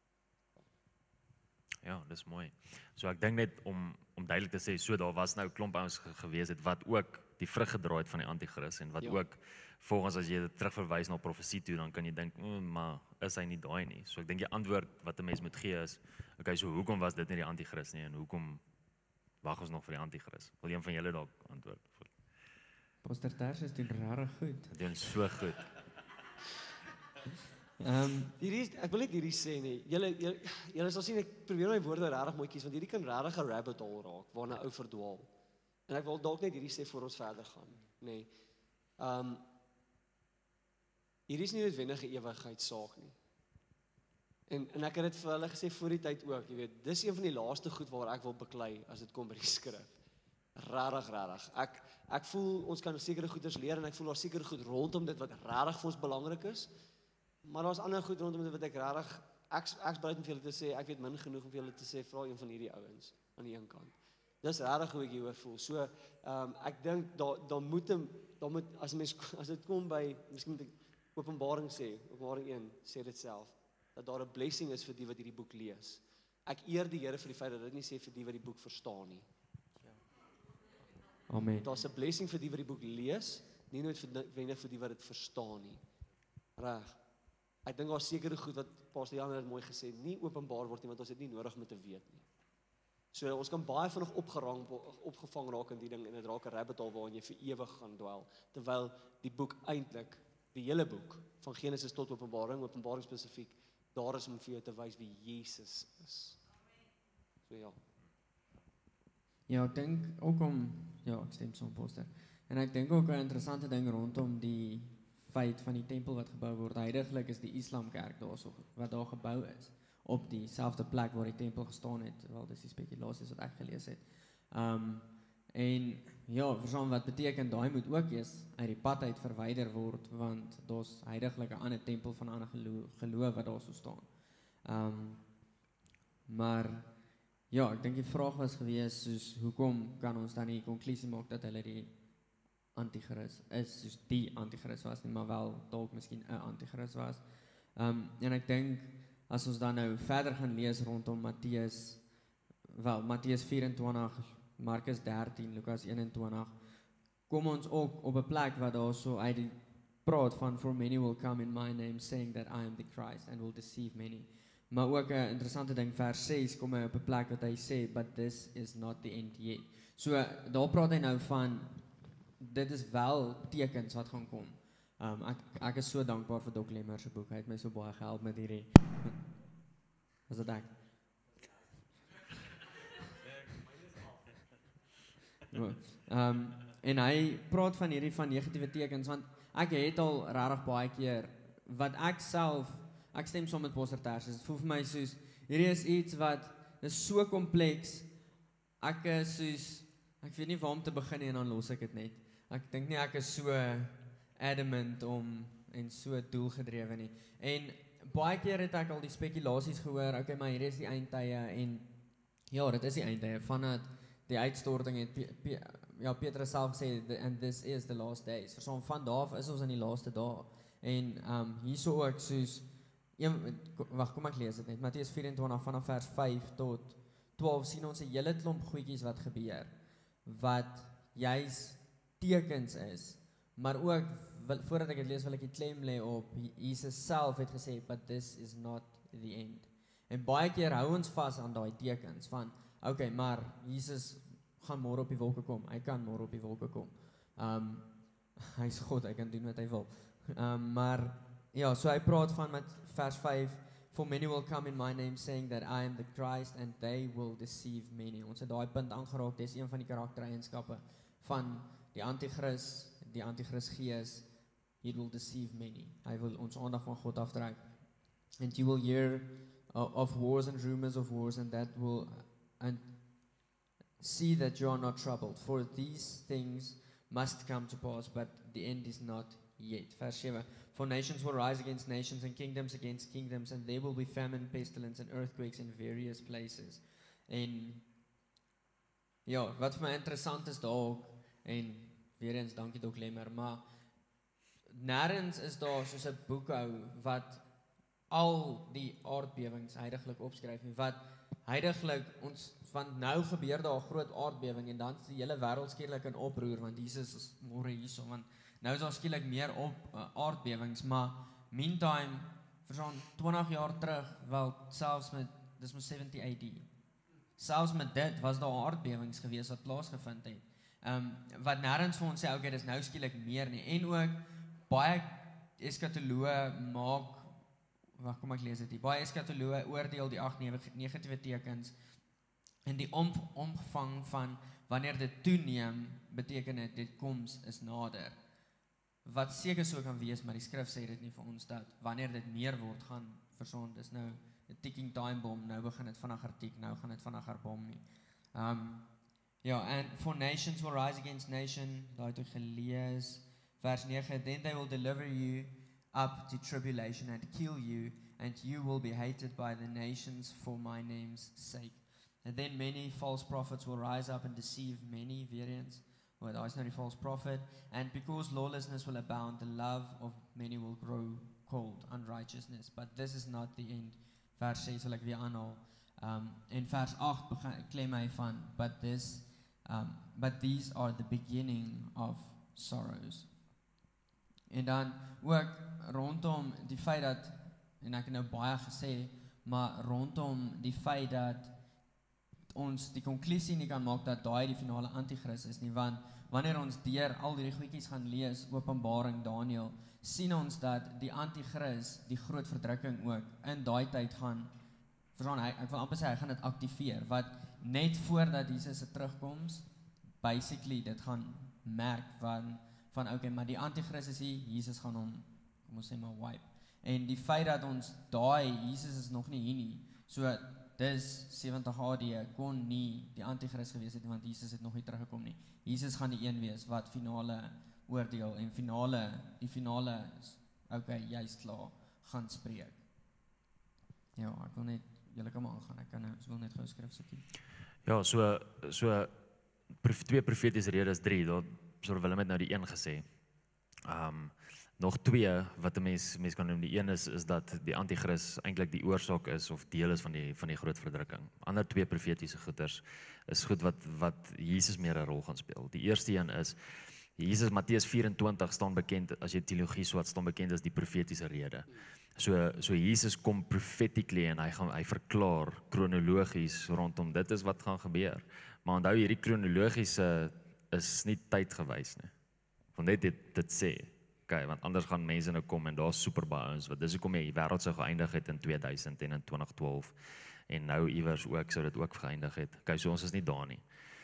Ja, dis mooi. So ek dink net om duidelik te sê, so daar was nou 'n klomp ouens gewees het wat ook die vrug gedra het van die anti-kris, en wat ook volgens as jy dit terugverwys na profesie toe, dan kan jy dink, maar is hy nie daai nie. So ek dink die antwoord wat 'n mens moet gee is, okay, so hoekom was dit nie die anti-kris nie, en hoekom wag ons nog vir die anti-kris? Wil een van julle dalk antwoord? Pastor Tersius doen regtig goed. Dit doen so goed. Ek wil net hierdie sê nie. Julle sal sien ek probeer my woorde regtig mooi kies want hierdie kan regtig 'n rabbit hole raak waarna ou verdwaal. En ek wil dalk net hierdie sê voor ons verder gaan, nê. Hierdie is nie noodwendig 'n ewigheidssaak nie. En ek het dit vir hulle gesê voor die tyd ook, jy weet, dis een van die laaste goed waar ek wil beklei as dit kom by die skrif. Regtig. Ek voel ons kan sekere goeders leer en ek voel daar sekere goed rondom dit wat regtig vir ons belangrik is. Maar daar's ander goed rondom dit wat ek regtig ek's bereid om vir julle te sê, ek weet min genoeg om vir julle te sê vra een van hierdie ouens aan die een kant. Dis regtig hoe ek hieroor voel. So, ek dink daar moet as dit kom by miskien moet ek Openbaring 1 sê dit self dat daar 'n blessing is vir die wat hierdie boek lees. Ek eer die Here vir die feit dat dit nie sê vir die wat die boek verstaan nie. Amen. Daar's 'n blessing vir die wat die boek lees, nie noodwendig vir die wat dit verstaan nie. Reg. Ek dink daar's sekere goed wat Pastor Jan het mooi gesê, nie openbaar word nie want ons het nie nodig om te weet nie. So ons kan baie vinnig opgevang raak in die ding en dit raak 'n rabbit hole waarin jy vir ewig gaan dwaal, terwyl die boek eintlik, die hele boek van Genesis tot Openbaring spesifiek, daar is om vir jou te wys wie Jesus is. So ja. Ja, ek dink ook ek stem saam Pastor. En ek dink ook 'n interessante ding rondom die feit van die tempel wat gebou word. Heiliglik is die Islamkerk daarso wat daar gebou is op dieselfde plek waar die tempel gestaan het. Wel, dis die spekulasies wat ek gelees het. En ja, verstaan wat beteken daai moet ook eens uit die pad uit verwyder word want daar's heiliglik 'n ander tempel van 'n ander geloof wat daar so staan. Maar ja, ek dink die vraag was gewees soos hoekom kan ons dan die konklusie maak dat hulle die anti-kris is, soos die anti-kris was nie, maar wel dalk miskien 'n anti-kris was. En ek dink as ons dan nou verder gaan lees rondom Matteus 24, Markus 13, Lukas 21, kom ons ook op 'n plek waar daar so uit praat van for many will come in my name saying that I am the Christ and will deceive many. Maar ook 'n interessante ding, vers 6 kom hy op 'n plek wat hy sê but this is not the end yet. So daar praat hy nou van dit is wel tekens wat gaan kom. Ek is so dankbaar vir Doc Lemmer se boek. Hy het my so baie gehelp met hierdie. Was dit ek? En hy praat van hierdie van negatiewe tekens want ek het al regtig baie keer wat ek stem saam met Pastor Tersius. Dit voel vir my soos hierdie is iets wat is so kompleks. Ek weet nie waar om te begin en dan los ek dit net. Ek dink nie ek is so adamant en so doelgedrewe nie. En baie keer het ek al die spekulasies gehoor, okay, maar hier is die eindtye en ja, dit is die eindtye vandat die uitstorting het Petrus self gesê and this is the last days. Verstaan, van daar is ons in die laaste dae. En hierso ook soos kom ek lees dit net. Matteus 24 vanaf vers 5 tot 12 sien ons 'n hele klomp goedjies wat gebeur wat juis tekens is, maar ook voordat ek dit lees wil ek die klem lê op Jesus self het gesê but this is not the end. En baie keer hou ons vas aan daai tekens van okay, maar Jesus gaan môre op die wolke kom. Hy kan môre op die wolke kom. Hy is God, hy kan doen wat hy wil. Maar ja, so hy praat van met vers 5 for many will come in my name saying that I am the Christ and they will deceive many. Ons het daai punt aangeraak. Dis een van die karaktereienskappe van die anti-kris gees. He will deceive many. Hy wil ons aandag van God aftrek. And you will hear of wars and rumors of wars and see that you are not troubled, for these things must come to pass, but the end is not yet. Vers 7. For nations will rise against nations and kingdoms against kingdoms, and there will be famine, pestilence, and earthquakes in various places. En ja, wat vir my interessant is daar ook, en weer eens dankie Doc Lemmer, maar nêrens is daar soos 'n boekhou wat al die aardbewings heiliglik opskryf en wat heiliglik ons van nou gebeur daar 'n groot aardbewing en dan is die hele wêreld skielik in oproer want Jesus is môre hierso want nou is daar skielik meer aardbewings, maar meantime verstaan 20 jaar terug wel selfs met dis mos 70 AD. Selfs met dit was daar aardbewings gewees wat plaasgevind het. Wat nêrens vir ons sê okay, dis nou skielik meer nie en ook baie eskatoloë maak wag, kom ek lees dit hier. Baie eskatoloë oordeel die 8 negatiewe tekens en die omvang van wanneer dit toeneem, beteken dit koms is nader. Wat seker so kan wees, maar die skrif sê dit nie vir ons dat wanneer dit meer word gaan versond, dis nou 'n ticking time bomb, nou begin dit vinniger tik, nou gaan dit vinniger bom nie. And for nations will rise against nation, daai het ek gelees, vers 9, then they will deliver you up to tribulation and kill you, and you will be hated by the nations for my name's sake. And then many false prophets will rise up and deceive many, variants, well, daar is nou die false prophet, and because lawlessness will abound, the love of many will grow cold, unrighteousness, but this is not the end. Vers 6 sal ek weer aanhaal, en vers 8 klem hy van, but these are the beginning of sorrows. En dan ook rondom die feit dat, en ek het nou baie gesê, maar rondom die feit dat ons die konklusie nie kan maak dat daai die finale antichrist is nie, want wanneer ons deur al die goedjies gaan lees, Openbaring, Daniël, sien ons dat die antichrist, die groot verdrukking ook, in daai tyd gaan, verstaan, ek wil amper sê, hy gaan dit aktiveer, wat net voordat Jesus se terugkoms, basically dit gaan merk van okay, maar die antichrist is hier, Jesus gaan hom, kom ons sê maar wipe. En die feit dat ons Jesus is nog nie hier nie, so dis 70 AD kon nie die antichrist gewees het, want Jesus het nog nie teruggekom nie. Jesus gaan die een wees wat finale oordeel en die finale, okay, jy's klaar, gaan spreek. Ja, ek wil net, julle kan maar aangaan, ek wil net gou skrif soekie. Ja, so twee profetiese redes, 3, daar so Willem het nou die een gesê. Nog 2 wat 'n mens kan noem. Die een is dat die antichrist eintlik die oorsaak is of deel is van die groot verdrukking. Ander 2 profetiese goeters is goed wat Jesus meer 'n rol gaan speel. Die eerste een is Jesus, Matteus 24 staan bekend, as jy teologie so wat staan bekend as die profetiese rede. So Jesus kom prophetically en hy verklaar kronologies rondom dit is wat gaan gebeur. Maar onthou hierdie kronologiese is nie tydgewys nie. Want dit sê, okay, want anders gaan mense nou kom en daar's super baie ouens wat dis hoekom die wêreld sou geëindig het in 2000 en in 2012 en nou iewers ook sou dit ook geëindig het. Okay, so ons is nie daar nie.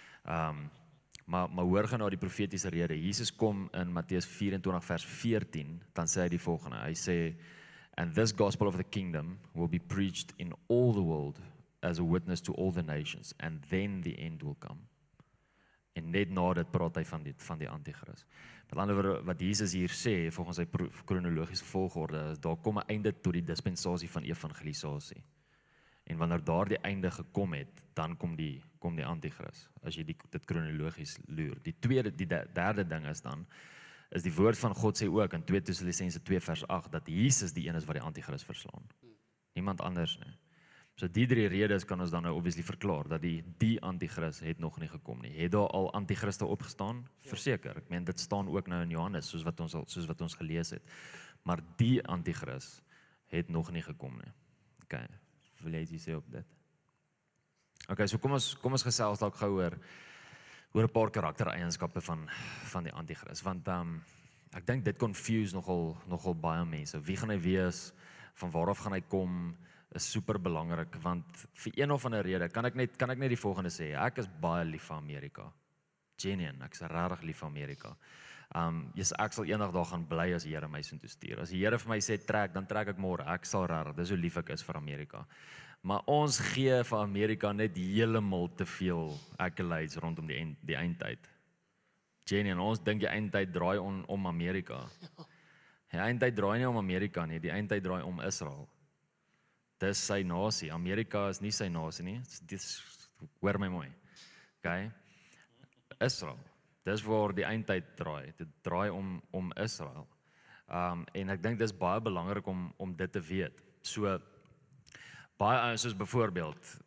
Maar hoor gaan na die profetiese rede. Jesus kom in Matteus 24 vers 14, dan sê hy die volgende. Hy sê, and this gospel of the kingdom will be preached in all the world as a witness to all the nations, and then the end will come. En net na dit praat hy van die antichrist. Met ander woorde, wat Jesus hier sê, volgens sy kronologiese volgorde, is daar kom 'n einde tot die dispensasie van evangelisasie. En wanneer daar die einde gekom het, dan kom die antichrist, as jy dit kronologies loer. Die derde ding is die woord van God sê ook in 2 Tessalonisense 2 vers 8, dat Jesus die een is wat die antichrist verslaan. Niemand anders nie. So die 3 redes kan ons dan nou obviously verklaar, dat die antichrist het nog nie gekom nie. Het daar al antichriste opgestaan? Verseker. Ek meen, dit staan ook nou in Johannes, soos wat ons gelees het. Maar die antichrist het nog nie gekom nie. Okay, wil jy iets sê op dit? Okay, so kom ons gesels dalk gou oor 'n paar karaktereienskappe van die antichrist, want ek dink dit confuse nogal baie mense. Wie gaan hy wees? Van waaraf gaan hy kom? Is super belangrik, want vir een of ander rede kan ek net die volgende sê. Ek is baie lief vir Amerika. Genuine, ek is regtig lief vir Amerika. Ek sal eendag daar gaan bly as die Here my soontoe stuur. As die Here vir my sê trek, dan trek ek môre. Ek sal regtig, dis hoe lief ek is vir Amerika. Maar ons gee vir Amerika net heeltemal te veel accolades rondom die eindtyd. Genuine, ons dink die eindtyd draai om Amerika. Die eindtyd draai nie om Amerika nie, die eindtyd draai om Israel. Dis sy nasie. Amerika is nie sy nasie nie. Hoor my mooi. Okay? Israel. Dis waar die eindtyd draai. Dit draai om Israel. En ek dink dis baie belangrik om dit te weet. So baie ouens soos byvoorbeeld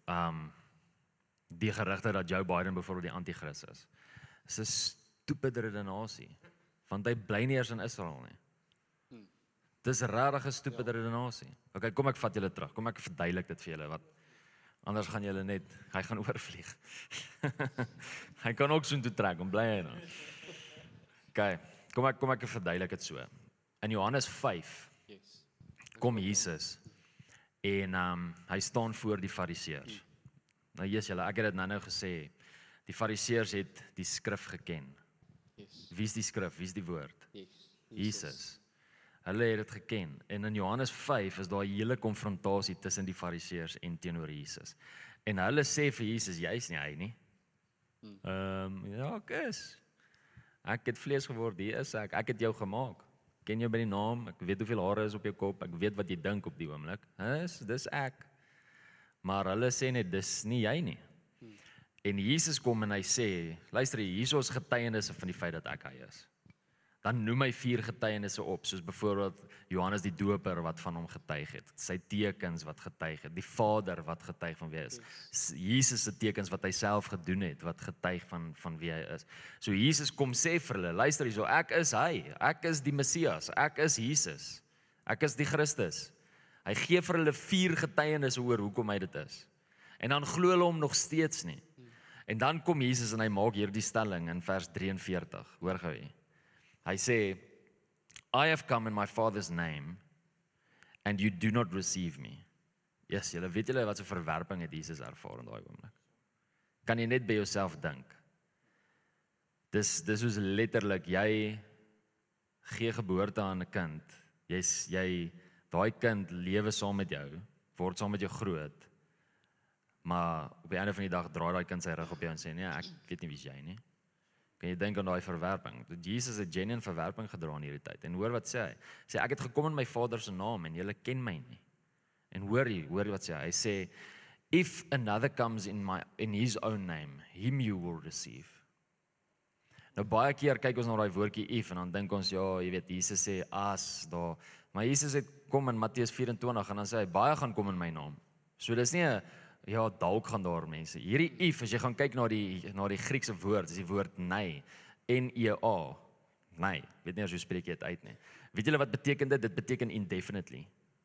die gerugte dat Joe Biden byvoorbeeld die antichrist is. Dis 'n stupid redenasie. Want hy bly nie eers in Israel nie. Dis 'n regtig stupid redenasie. Okay, kom ek vat julle terug. Kom ek verduidelik dit vir julle wat anders gaan julle net, hy gaan oorvlieg. Hy kan ook soontoe trek, om bly hy nou. Okay, kom ek verduidelik dit so. In Johannes 5 kom Jesus En hy staan voor die fariseërs. Nou julle, ek het dit nou gesê. Die fariseërs het die skrif geken. Yes. Wie is die skrif? Wie is die woord? Yes. Jesus. Hulle het dit geken. En in Johannes 5 is daar 'n hele konfrontasie tussen die fariseërs en teenoor Jesus. En hulle sê vir Jesus, jy's nie hy nie. Ja, ek is. Ek het vlees geword, hier is ek. Ek het jou gemaak. Ken jou by die naam, ek weet hoeveel hare is op jou kop, ek weet wat jy dink op die oomblik. Dis ek. Maar hulle sê net, dis nie jy nie. En Jesus kom en hy sê, luister hier is getuienisse van die feit dat ek hy is. Dan noem hy 4 getuienisse op, soos byvoorbeeld Johannes die Doper wat van hom getuig het, sy tekens wat getuig het, die Vader wat getuig van wie hy is, Jesus se tekens wat hy self gedoen het, wat getuig van wie hy is. So Jesus kom sê vir hulle, luister hierso, ek is hy, ek is die Messias, ek is Jesus, ek is die Christus. Hy gee vir hulle 4 getuienisse oor hoekom hy dit is. En dan glo hulle hom nog steeds nie. En dan kom Jesus en hy maak hierdie stelling in vers 43, hoor gou hier. Hy sê, I have come in my Father's name, and you do not receive me. Yes, julle weet julle wat so verwerping het Jesus ervaar in daai oomblik. Kan jy net by jouself dink? Dis soos letterlik, jy gee geboorte aan 'n kind. Daai kind lewe saam met jou, word saam met jou groot. Maar op die einde van die dag draai daai kind sy rug op jou en sê, nee, ek weet nie wie jy nie. Kan jy dink aan daai verwerping? Jesus het genuine verwerping gedra in hierdie tyd. En hoor wat sê hy? Sê ek het gekom in my Vader se naam en julle ken my nie. En hoor wat sê hy? Hy sê if another comes in his own name, him you will receive. Nou baie keer kyk ons na daai woordjie if en dan dink ons ja, jy weet Jesus sê as daar, maar Jesus het kom in Matteus 24 en dan sê hy baie gaan kom in my naam. So dis nie 'n ja, dalk gaan daar mense. Hierdie if, as jy gaan kyk na die Griekse woord, is die woord nei, N-E-A, nei, weet nie as jy spreek jy dit uit nie. Weet julle wat beteken dit? Dit beteken indefinitely.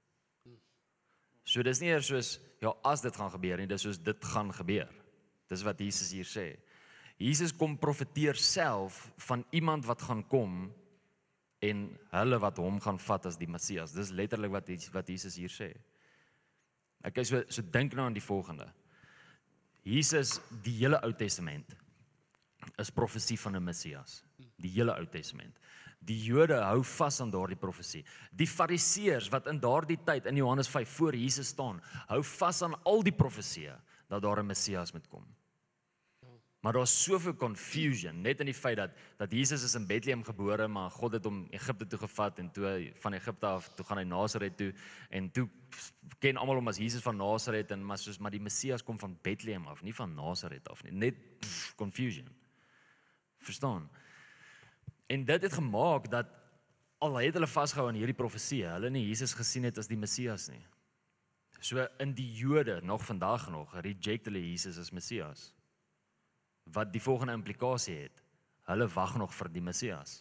So dis nie eers soos, ja, as dit gaan gebeur nie, dis soos dit gaan gebeur. Dis wat Jesus hier sê. Jesus kom profeteer self van iemand wat gaan kom en hulle wat hom gaan vat as die Messias. Dis letterlik wat Jesus hier sê. Ek so dink nou aan die volgende. Jesus, die hele Ou Testament is profesie van 'n Messias. Die hele Ou Testament. Die Jode hou vas aan daardie profesie. Die Fariseërs wat in daardie tyd in Johannes 5 voor Jesus staan, hou vas aan al die profesieë dat daar 'n Messias moet kom. Maar daar's soveel confusion net in die feit dat Jesus is in Bethlehem gebore, maar God het hom Egipte toe gevat en toe van Egipte af toe gaan hy Nasaret toe en toe ken almal hom as Jesus van Nasaret en maar die Messias kom van Bethlehem af, nie van Nasaret af nie. Net confusion. Verstaan? En dit het gemaak dat al het hulle vasgehou aan hierdie profesie, hulle nie Jesus gesien het as die Messias nie. So in die Jode nog vandag nog reject hulle Jesus as Messias. Wat die volgende implikasie het, hulle wag nog vir die Messias.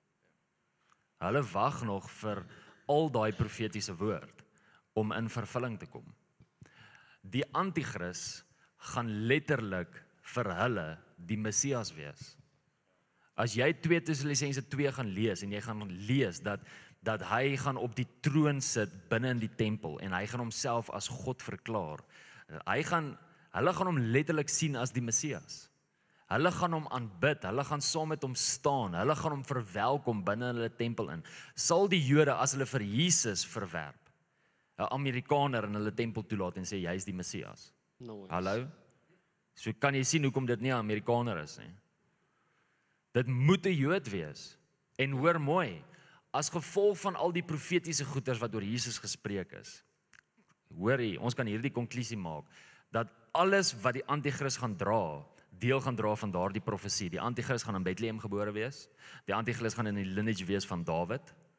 Hulle wag nog vir al daai profetiese woord om in vervulling te kom. Die Antichrist gaan letterlik vir hulle die Messias wees. As jy 2 Tessalonisense 2 gaan lees en jy gaan lees dat hy gaan op die troon sit binne in die tempel en hy gaan homself as God verklaar. Hulle gaan hom letterlik sien as die Messias. Hulle gaan hom aanbid, hulle gaan saam met hom staan, hulle gaan hom verwelkom binne hulle tempel in. Sal die Jode as hulle vir Jesus verwerp, 'n Amerikaner in hulle tempel toelaat en sê jy is die Messias? No. Hallo? So kan jy sien hoekom dit nie 'n Amerikaner is nie. Dit moet 'n Jood wees. En hoor mooi, as gevolg van al die profetiese goeders wat oor Jesus gespreek is, hoor jy, ons kan hierdie konklusie maak, dat alles wat die Antichrist gaan dra, deel gaan dra van daardie profesie. Die Antichrist gaan in Bethlehem gebore wees. Die Antichrist gaan in die lineage wees van Dawid.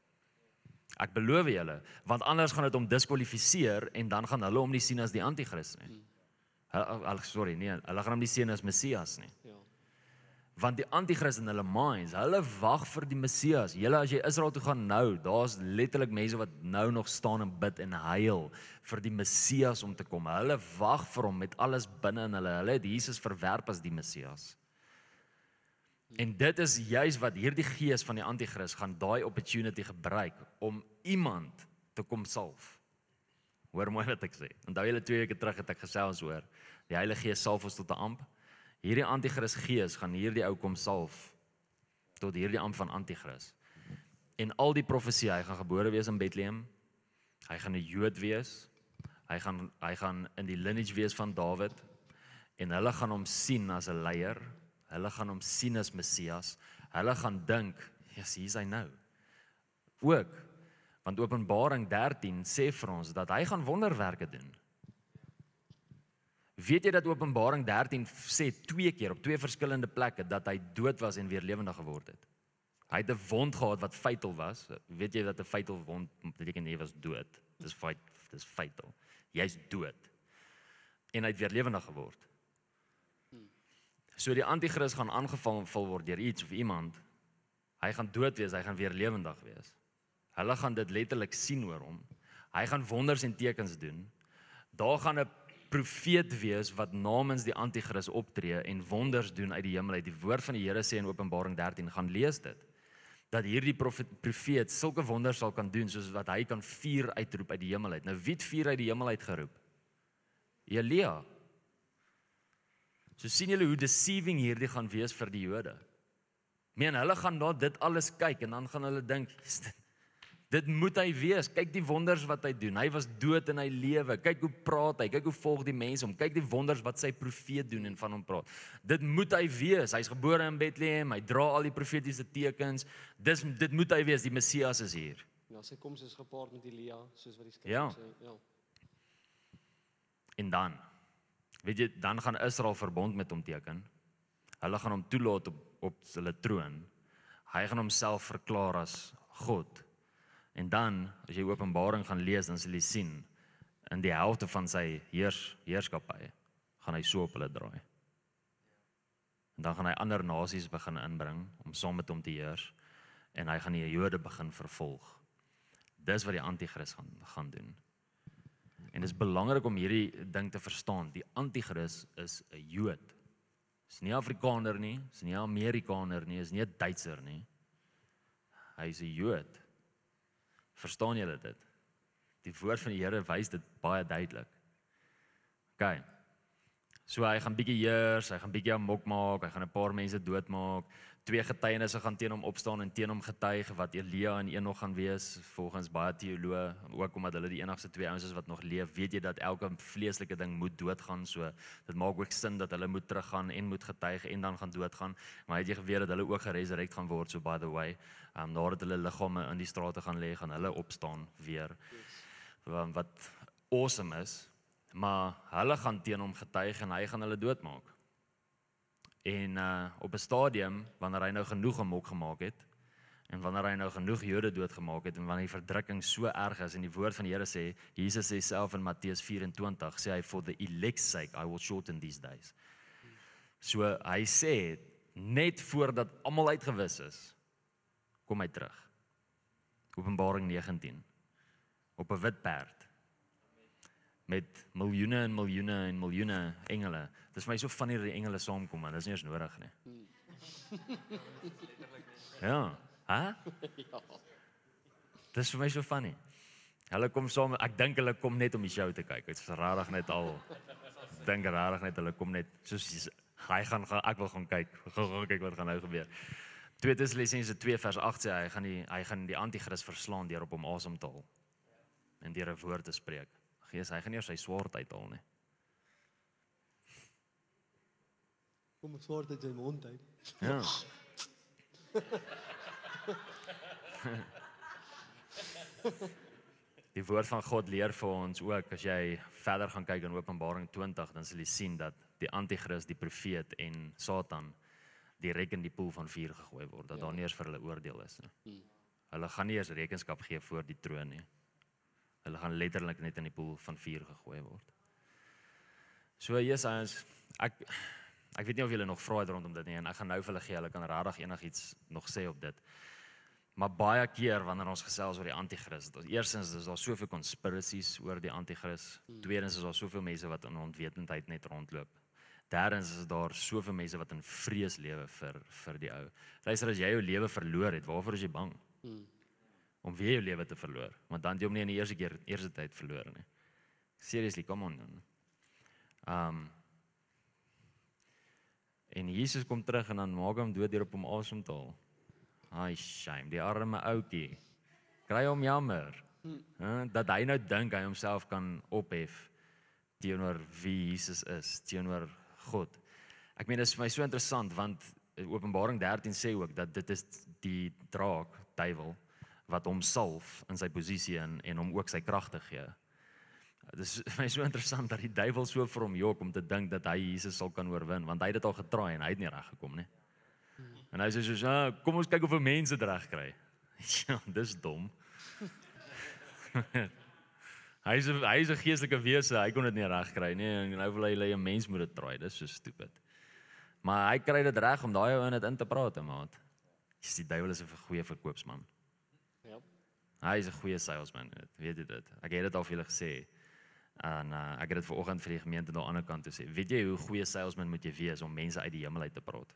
Ek beloof julle, want anders gaan dit hom diskwalifiseer en dan gaan hulle hom nie sien as die Antichrist nie. Hulle gaan hom nie sien as Messias nie. Ja. Want die Antichrist in hulle minds, hulle wag vir die Messias. Julle as jy Israel toe gaan nou, daar's letterlik mense wat nou nog staan en bid en huil vir die Messias om te kom. Hulle wag vir hom met alles binne in hulle. Hulle het Jesus verwerp as die Messias. En dit is juis wat hierdie gees van die Antichrist gaan daai opportunity gebruik om iemand te kom salf. Hoor mooi wat ek sê. Onthou julle 2 weke terug het ek gesels oor die Heilige Gees salf ons tot 'n amp. Hierdie Antichrist gees gaan hierdie ou kom salf tot hierdie amp van Antichrist. En al die profesie, hy gaan gebore wees in Bethlehem. Hy gaan 'n Jood wees. Hy gaan in die lineage wees van Dawid. En hulle gaan hom sien as 'n leier. Hulle gaan hom sien as Messias. Hulle gaan dink, "Jesus, hier is hy nou." Ook, want Openbaring 13 sê vir ons dat hy gaan wonderwerke doen. Weet jy dat Openbaring 13 sê 2 keer op 2 verskillende plekke dat hy dood was en weer lewendig geword het? Hy het 'n wond gehad wat fatal was. Weet jy dat 'n fatal wond beteken jy was dood? Dis fatal. Jy's dood. En hy het weer lewendig geword. So die Antichrist gaan aangeval word deur iets of iemand. Hy gaan dood wees, hy gaan weer lewendig wees. Hulle gaan dit letterlik sien oor hom. Hy gaan wonders en tekens doen. Daar gaan 'n profeet wees wat namens die Antichrist optree en wonders doen uit die hemel uit. Die woord van die Here sê in Openbaring 13, gaan lees dit. Dat hierdie profeet sulke wonders sal kan doen, soos wat hy kan vuur uitroep uit die hemel uit. Nou wie het vuur uit die hemel uitgeroep? Elia. So sien julle hoe deceiving hierdie gaan wees vir die Jode. Hulle gaan na dit alles kyk en dan gaan hulle dink, dit moet hy wees. Kyk die wonders wat hy doen. Hy was dood en hy lewe. Kyk hoe praat hy. Kyk hoe volg die mense hom. Kyk die wonders wat sy profeet doen en van hom praat. Dit moet hy wees. Hy's gebore in Bethlehem. Hy dra al die profetiese tekens. Dit moet hy wees. Die Messias is hier. Ja, sy koms is gepaard met Elia, soos wat die skrif Ja. sê. Ja. En dan, weet jy, dan gaan Israel verbond met hom teken. Hulle gaan hom toelaat op hulle troon. Hy gaan homself verklaar as God. En dan, as jy Openbaring gaan lees, dan sal jy sien, in die helfte van sy heerskappy, gaan hy so op hulle draai. En dan gaan hy ander nasies begin inbring, om saam met hom te heers, en hy gaan die Jode begin vervolg. Dis wat die Antichrist gaan doen. En dit is belangrik om hierdie ding te verstaan, die Antichrist is 'n Jood. Is nie Afrikaner nie, is nie Amerikaner nie, is nie 'n Duitser nie. Hy is 'n Jood. Verstaan julle dit? Die woord van die Here wys dit baie duidelik. OK. So hy gaan bietjie heers, hy gaan bietjie amok maak, hy gaan 'n paar mense doodmaak. 2 getuienisse gaan teen hom opstaan en teen hom getuig wat Elia en Enoch gaan wees, volgens baie teoloë, ook omdat hulle die enigste 2 ouens is wat nog leef. Weet jy dat elke vleeslike ding moet doodgaan, so dit maak ook sin dat hulle moet teruggaan en moet getuig en dan gaan doodgaan. Maar het jy geweet dat hulle ook geresurrect gaan word, so by the way, nadat hulle liggame in die strate gaan lê, gaan hulle opstaan weer. Wat awesome is, maar hulle gaan teen hom getuig en hy gaan hulle doodmaak. En op 'n stadium, wanneer hy nou genoeg amok gemaak het, en wanneer hy nou genoeg Jode doodgemaak het, en wanneer die verdrukking so erg is, en die woord van die Here sê, Jesus sê self in Matteus 24, sê hy, for the elect's sake, I will shorten these days. So hy sê, net voordat almal uitgewis is, kom hy terug. Openbaring 19, op 'n wit perd, met miljoene en miljoene en miljoene engele. Dit is vir my so funny dat die engele saamkom, man. Dit is nie eens nodig nie. Ja, hè? Ja. Dit is vir my so funny. Hulle kom saam, ek dink hulle kom net om die show te kyk. Dit is rarig net al. Ek dink rarig net hulle kom net soos hy gaan ek wil gaan kyk. Gaan kyk wat gaan nou gebeur. 2 Tessalonisense 2 vers 8 sê hy gaan die Antichrist verslaan deur op hom asem te haal en deur 'n woord te spreek. Gees, hy gaan nie sy swaard uithaal nie. Kom 'n swaard uit sy mond uit. Ja. Die woord van God leer vir ons ook, as jy verder gaan kyk in Openbaring 20, dan sal jy sien dat die Antichrist, die profeet en Satan direk in die poel van vuur gegooi word, dat daar nie eers vir hulle oordeel is nie. Hulle gaan nie eers rekenskap gee voor die troon nie. Hulle gaan letterlik net in die poel van vuur gegooi word. So Jesus, ek weet nie of julle nog vra het rondom dit nie, en ek gaan nou vir hulle gee, hulle kan regtig enigiets nog sê op dit. Maar baie keer wanneer ons gesels oor die Antichrist, eerstens is daar soveel conspiracies oor die Antichrist, tweedens is daar soveel mense wat in onwetendheid net rondloop. Derdens is daar soveel mense wat in vrees lewe vir die ou. Luister, as jy jou lewe verloor het, waarvoor is jy bang? Om weer jou lewe te verloor, want dan het jy hom nie in die eerste tyd verloor nie. Seriously, come on dan. En Jesus kom terug en dan maak hom dood deur op hom asem te haal. Ai, shame, die arme ouetjie. Kry hom jammer. Dat hy nou dink hy homself kan ophef teenoor wie Jesus is, teenoor God. Ek meen, dit is vir my so interessant, want Openbaring 13 sê ook, dat dit is die draak, duiwel, wat hom salf in sy posisie en hom ook sy krag te gee. Dit is vir my so interessant, dat die duiwel so vir hom jok, om te dink dat hy Jesus sal kan oorwin, want hy het dit al getraai, en hy het nie reg gekom nie. En hy sê so, kom ons kyk of mense dit reg kry. Ja, dis dom. Hy is 'n geestelike wese, hy kon dit nie reg kry nie, en nou wil hy 'n mens moet dit traai, dis so stupid. Maar hy kry dit reg om daai ou in dit in te praat, maat. Die duiwel is 'n goeie verkoopsman. Ja. Hy is 'n goeie salesman, weet jy dit? Ek het dit al vir julle gesê. En ek het dit vanoggend vir die gemeente aan die ander kant toe sê. Weet jy hoe goeie salesman moet jy wees om mense uit die hemel uit te praat?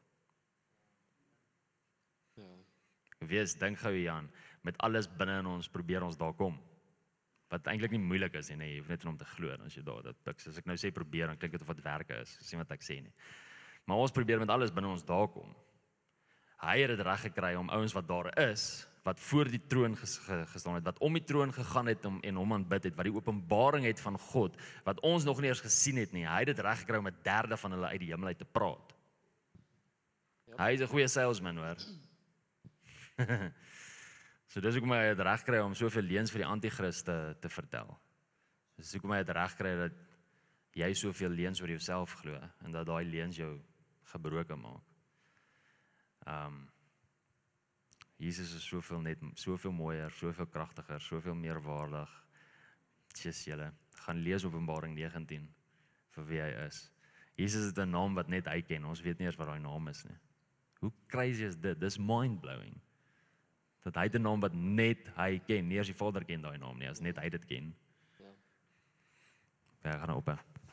Wees, dink gou Jan, met alles binne in ons probeer ons daar kom. Wat eintlik nie moeilik is nie, jy hoef net om te glo as jy daar dit. As ek nou sê probeer, dan klink dit of wat werke is. Dis nie wat ek sê nie. Maar ons probeer met alles binne ons daar kom. Hy het dit reg gekry om ouens wat daar is, wat voor die troon gestaan het, wat om die troon gegaan het en hom aanbid het, wat die openbaring het van God, wat ons nog nie eens gesien het nie. Hy het dit reg gekry om 'n derde van hulle uit die hemel uit te praat. Hy is 'n goeie salesman, hoor. So dis hoekom hy het reg kry om soveel leuns vir die anti-kris te vertel. Dis hoekom hy het reg kry dat jy soveel leuns oor jouself glo en dat daai leuns jou gebroken maak. Jesus is soveel mooier, soveel kragtiger, soveel meer waardig. Jesus, julle gaan lees Openbaring 19 vir wie hy is. Jesus het 'n naam wat net hy ken. Ons weet nie eers wat daai naam is nie. Hoe crazy is dit? Dis mind-blowing. Dat hy 'n naam wat net hy ken, nie eens die Vader ken daai naam nie, as net hy dit ken. Ja, gaan op.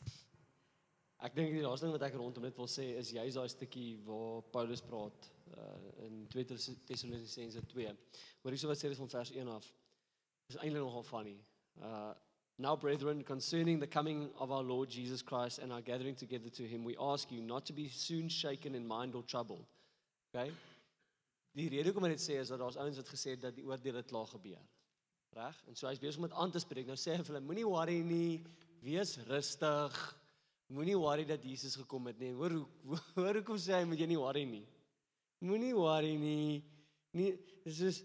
Ek dink die laaste ding wat ek rondom dit wil sê is juist daai stukkie waar Paulus praat in 2 Tessalonisense 2. Hoor hierso wat sê dit van vers 1 af. Dis eintlik nogal funny. Now brethren, concerning the coming of our Lord Jesus Christ and our gathering together to him, we ask you not to be soon shaken in mind or troubled. Okay? Die rede hoekom hy dit sê is dat daar's ouens wat gesê het dat die oordeel het klaar gebeur. Reg? En so hy's besig om dit aan te spreek. Nou sê hy vir hulle, moenie worry nie, wees rustig. Moenie worry dat Jesus gekom het nie. Hoor hoekom sê hy moet jy nie worry nie. Moenie worry nie. Nee, dis is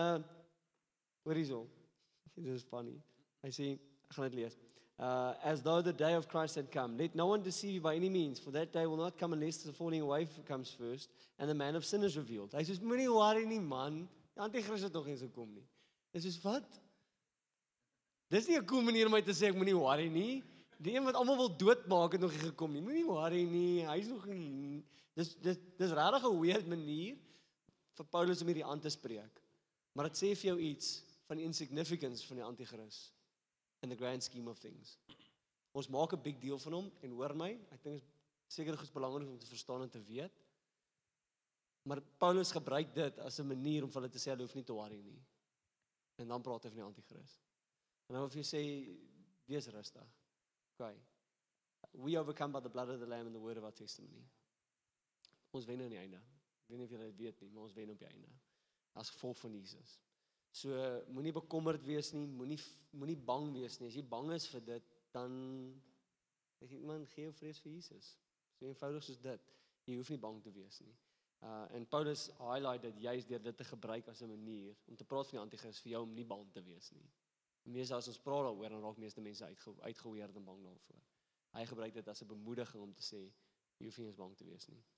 hoor hierso. Dit is funny. Hy sê, ek gaan dit lees. As though the day of Christ had come. Let no one deceive you by any means, for that day will not come unless the falling away comes first, and the man of sin is revealed. Hy sê, moenie worry nie, man. Die anti-kris het nog nie so kom nie. Dis soos wat? Dis nie 'n cool manier om my te sê ek moenie worry nie. Die een wat almal wil doodmaak het nog nie gekom nie. Moenie worry nie. Hy's nog nie. Dis regtig 'n weird manier vir Paulus om hierdie aan te spreek. Maar dit sê vir jou iets van die insignificance van die anti-kris in the grand scheme of things. Ons maak 'n big deal van hom en hoor my, ek dink dit is seker goed belangrik om te verstaan en te weet. Maar Paulus gebruik dit as 'n manier om vir hulle te sê hulle hoef nie te worry nie. En dan praat hy van die anti-kris. En dan wil jy sê wees rustig. Okay. We overcome by the blood of the lamb and the word of our testimony. Ons wen aan die einde. Ek weet nie of julle dit weet nie, maar ons wen op die einde. As gevolg van Jesus. So moenie bekommerd wees nie, moenie bang wees nie. As jy bang is vir dit, dan is iemand gee jou vrees vir Jesus. So eenvoudig soos dit. Jy hoef nie bang te wees nie. En Paulus highlight dit juist deur dit te gebruik as 'n manier om te praat van die anti-kris vir jou om nie bang te wees nie. Meeste as ons praat daaroor, dan raak meeste mense uitgeweerd en bang daarvoor. Hy gebruik dit as 'n bemoediging om te sê, jy hoef nie eens bang te wees nie.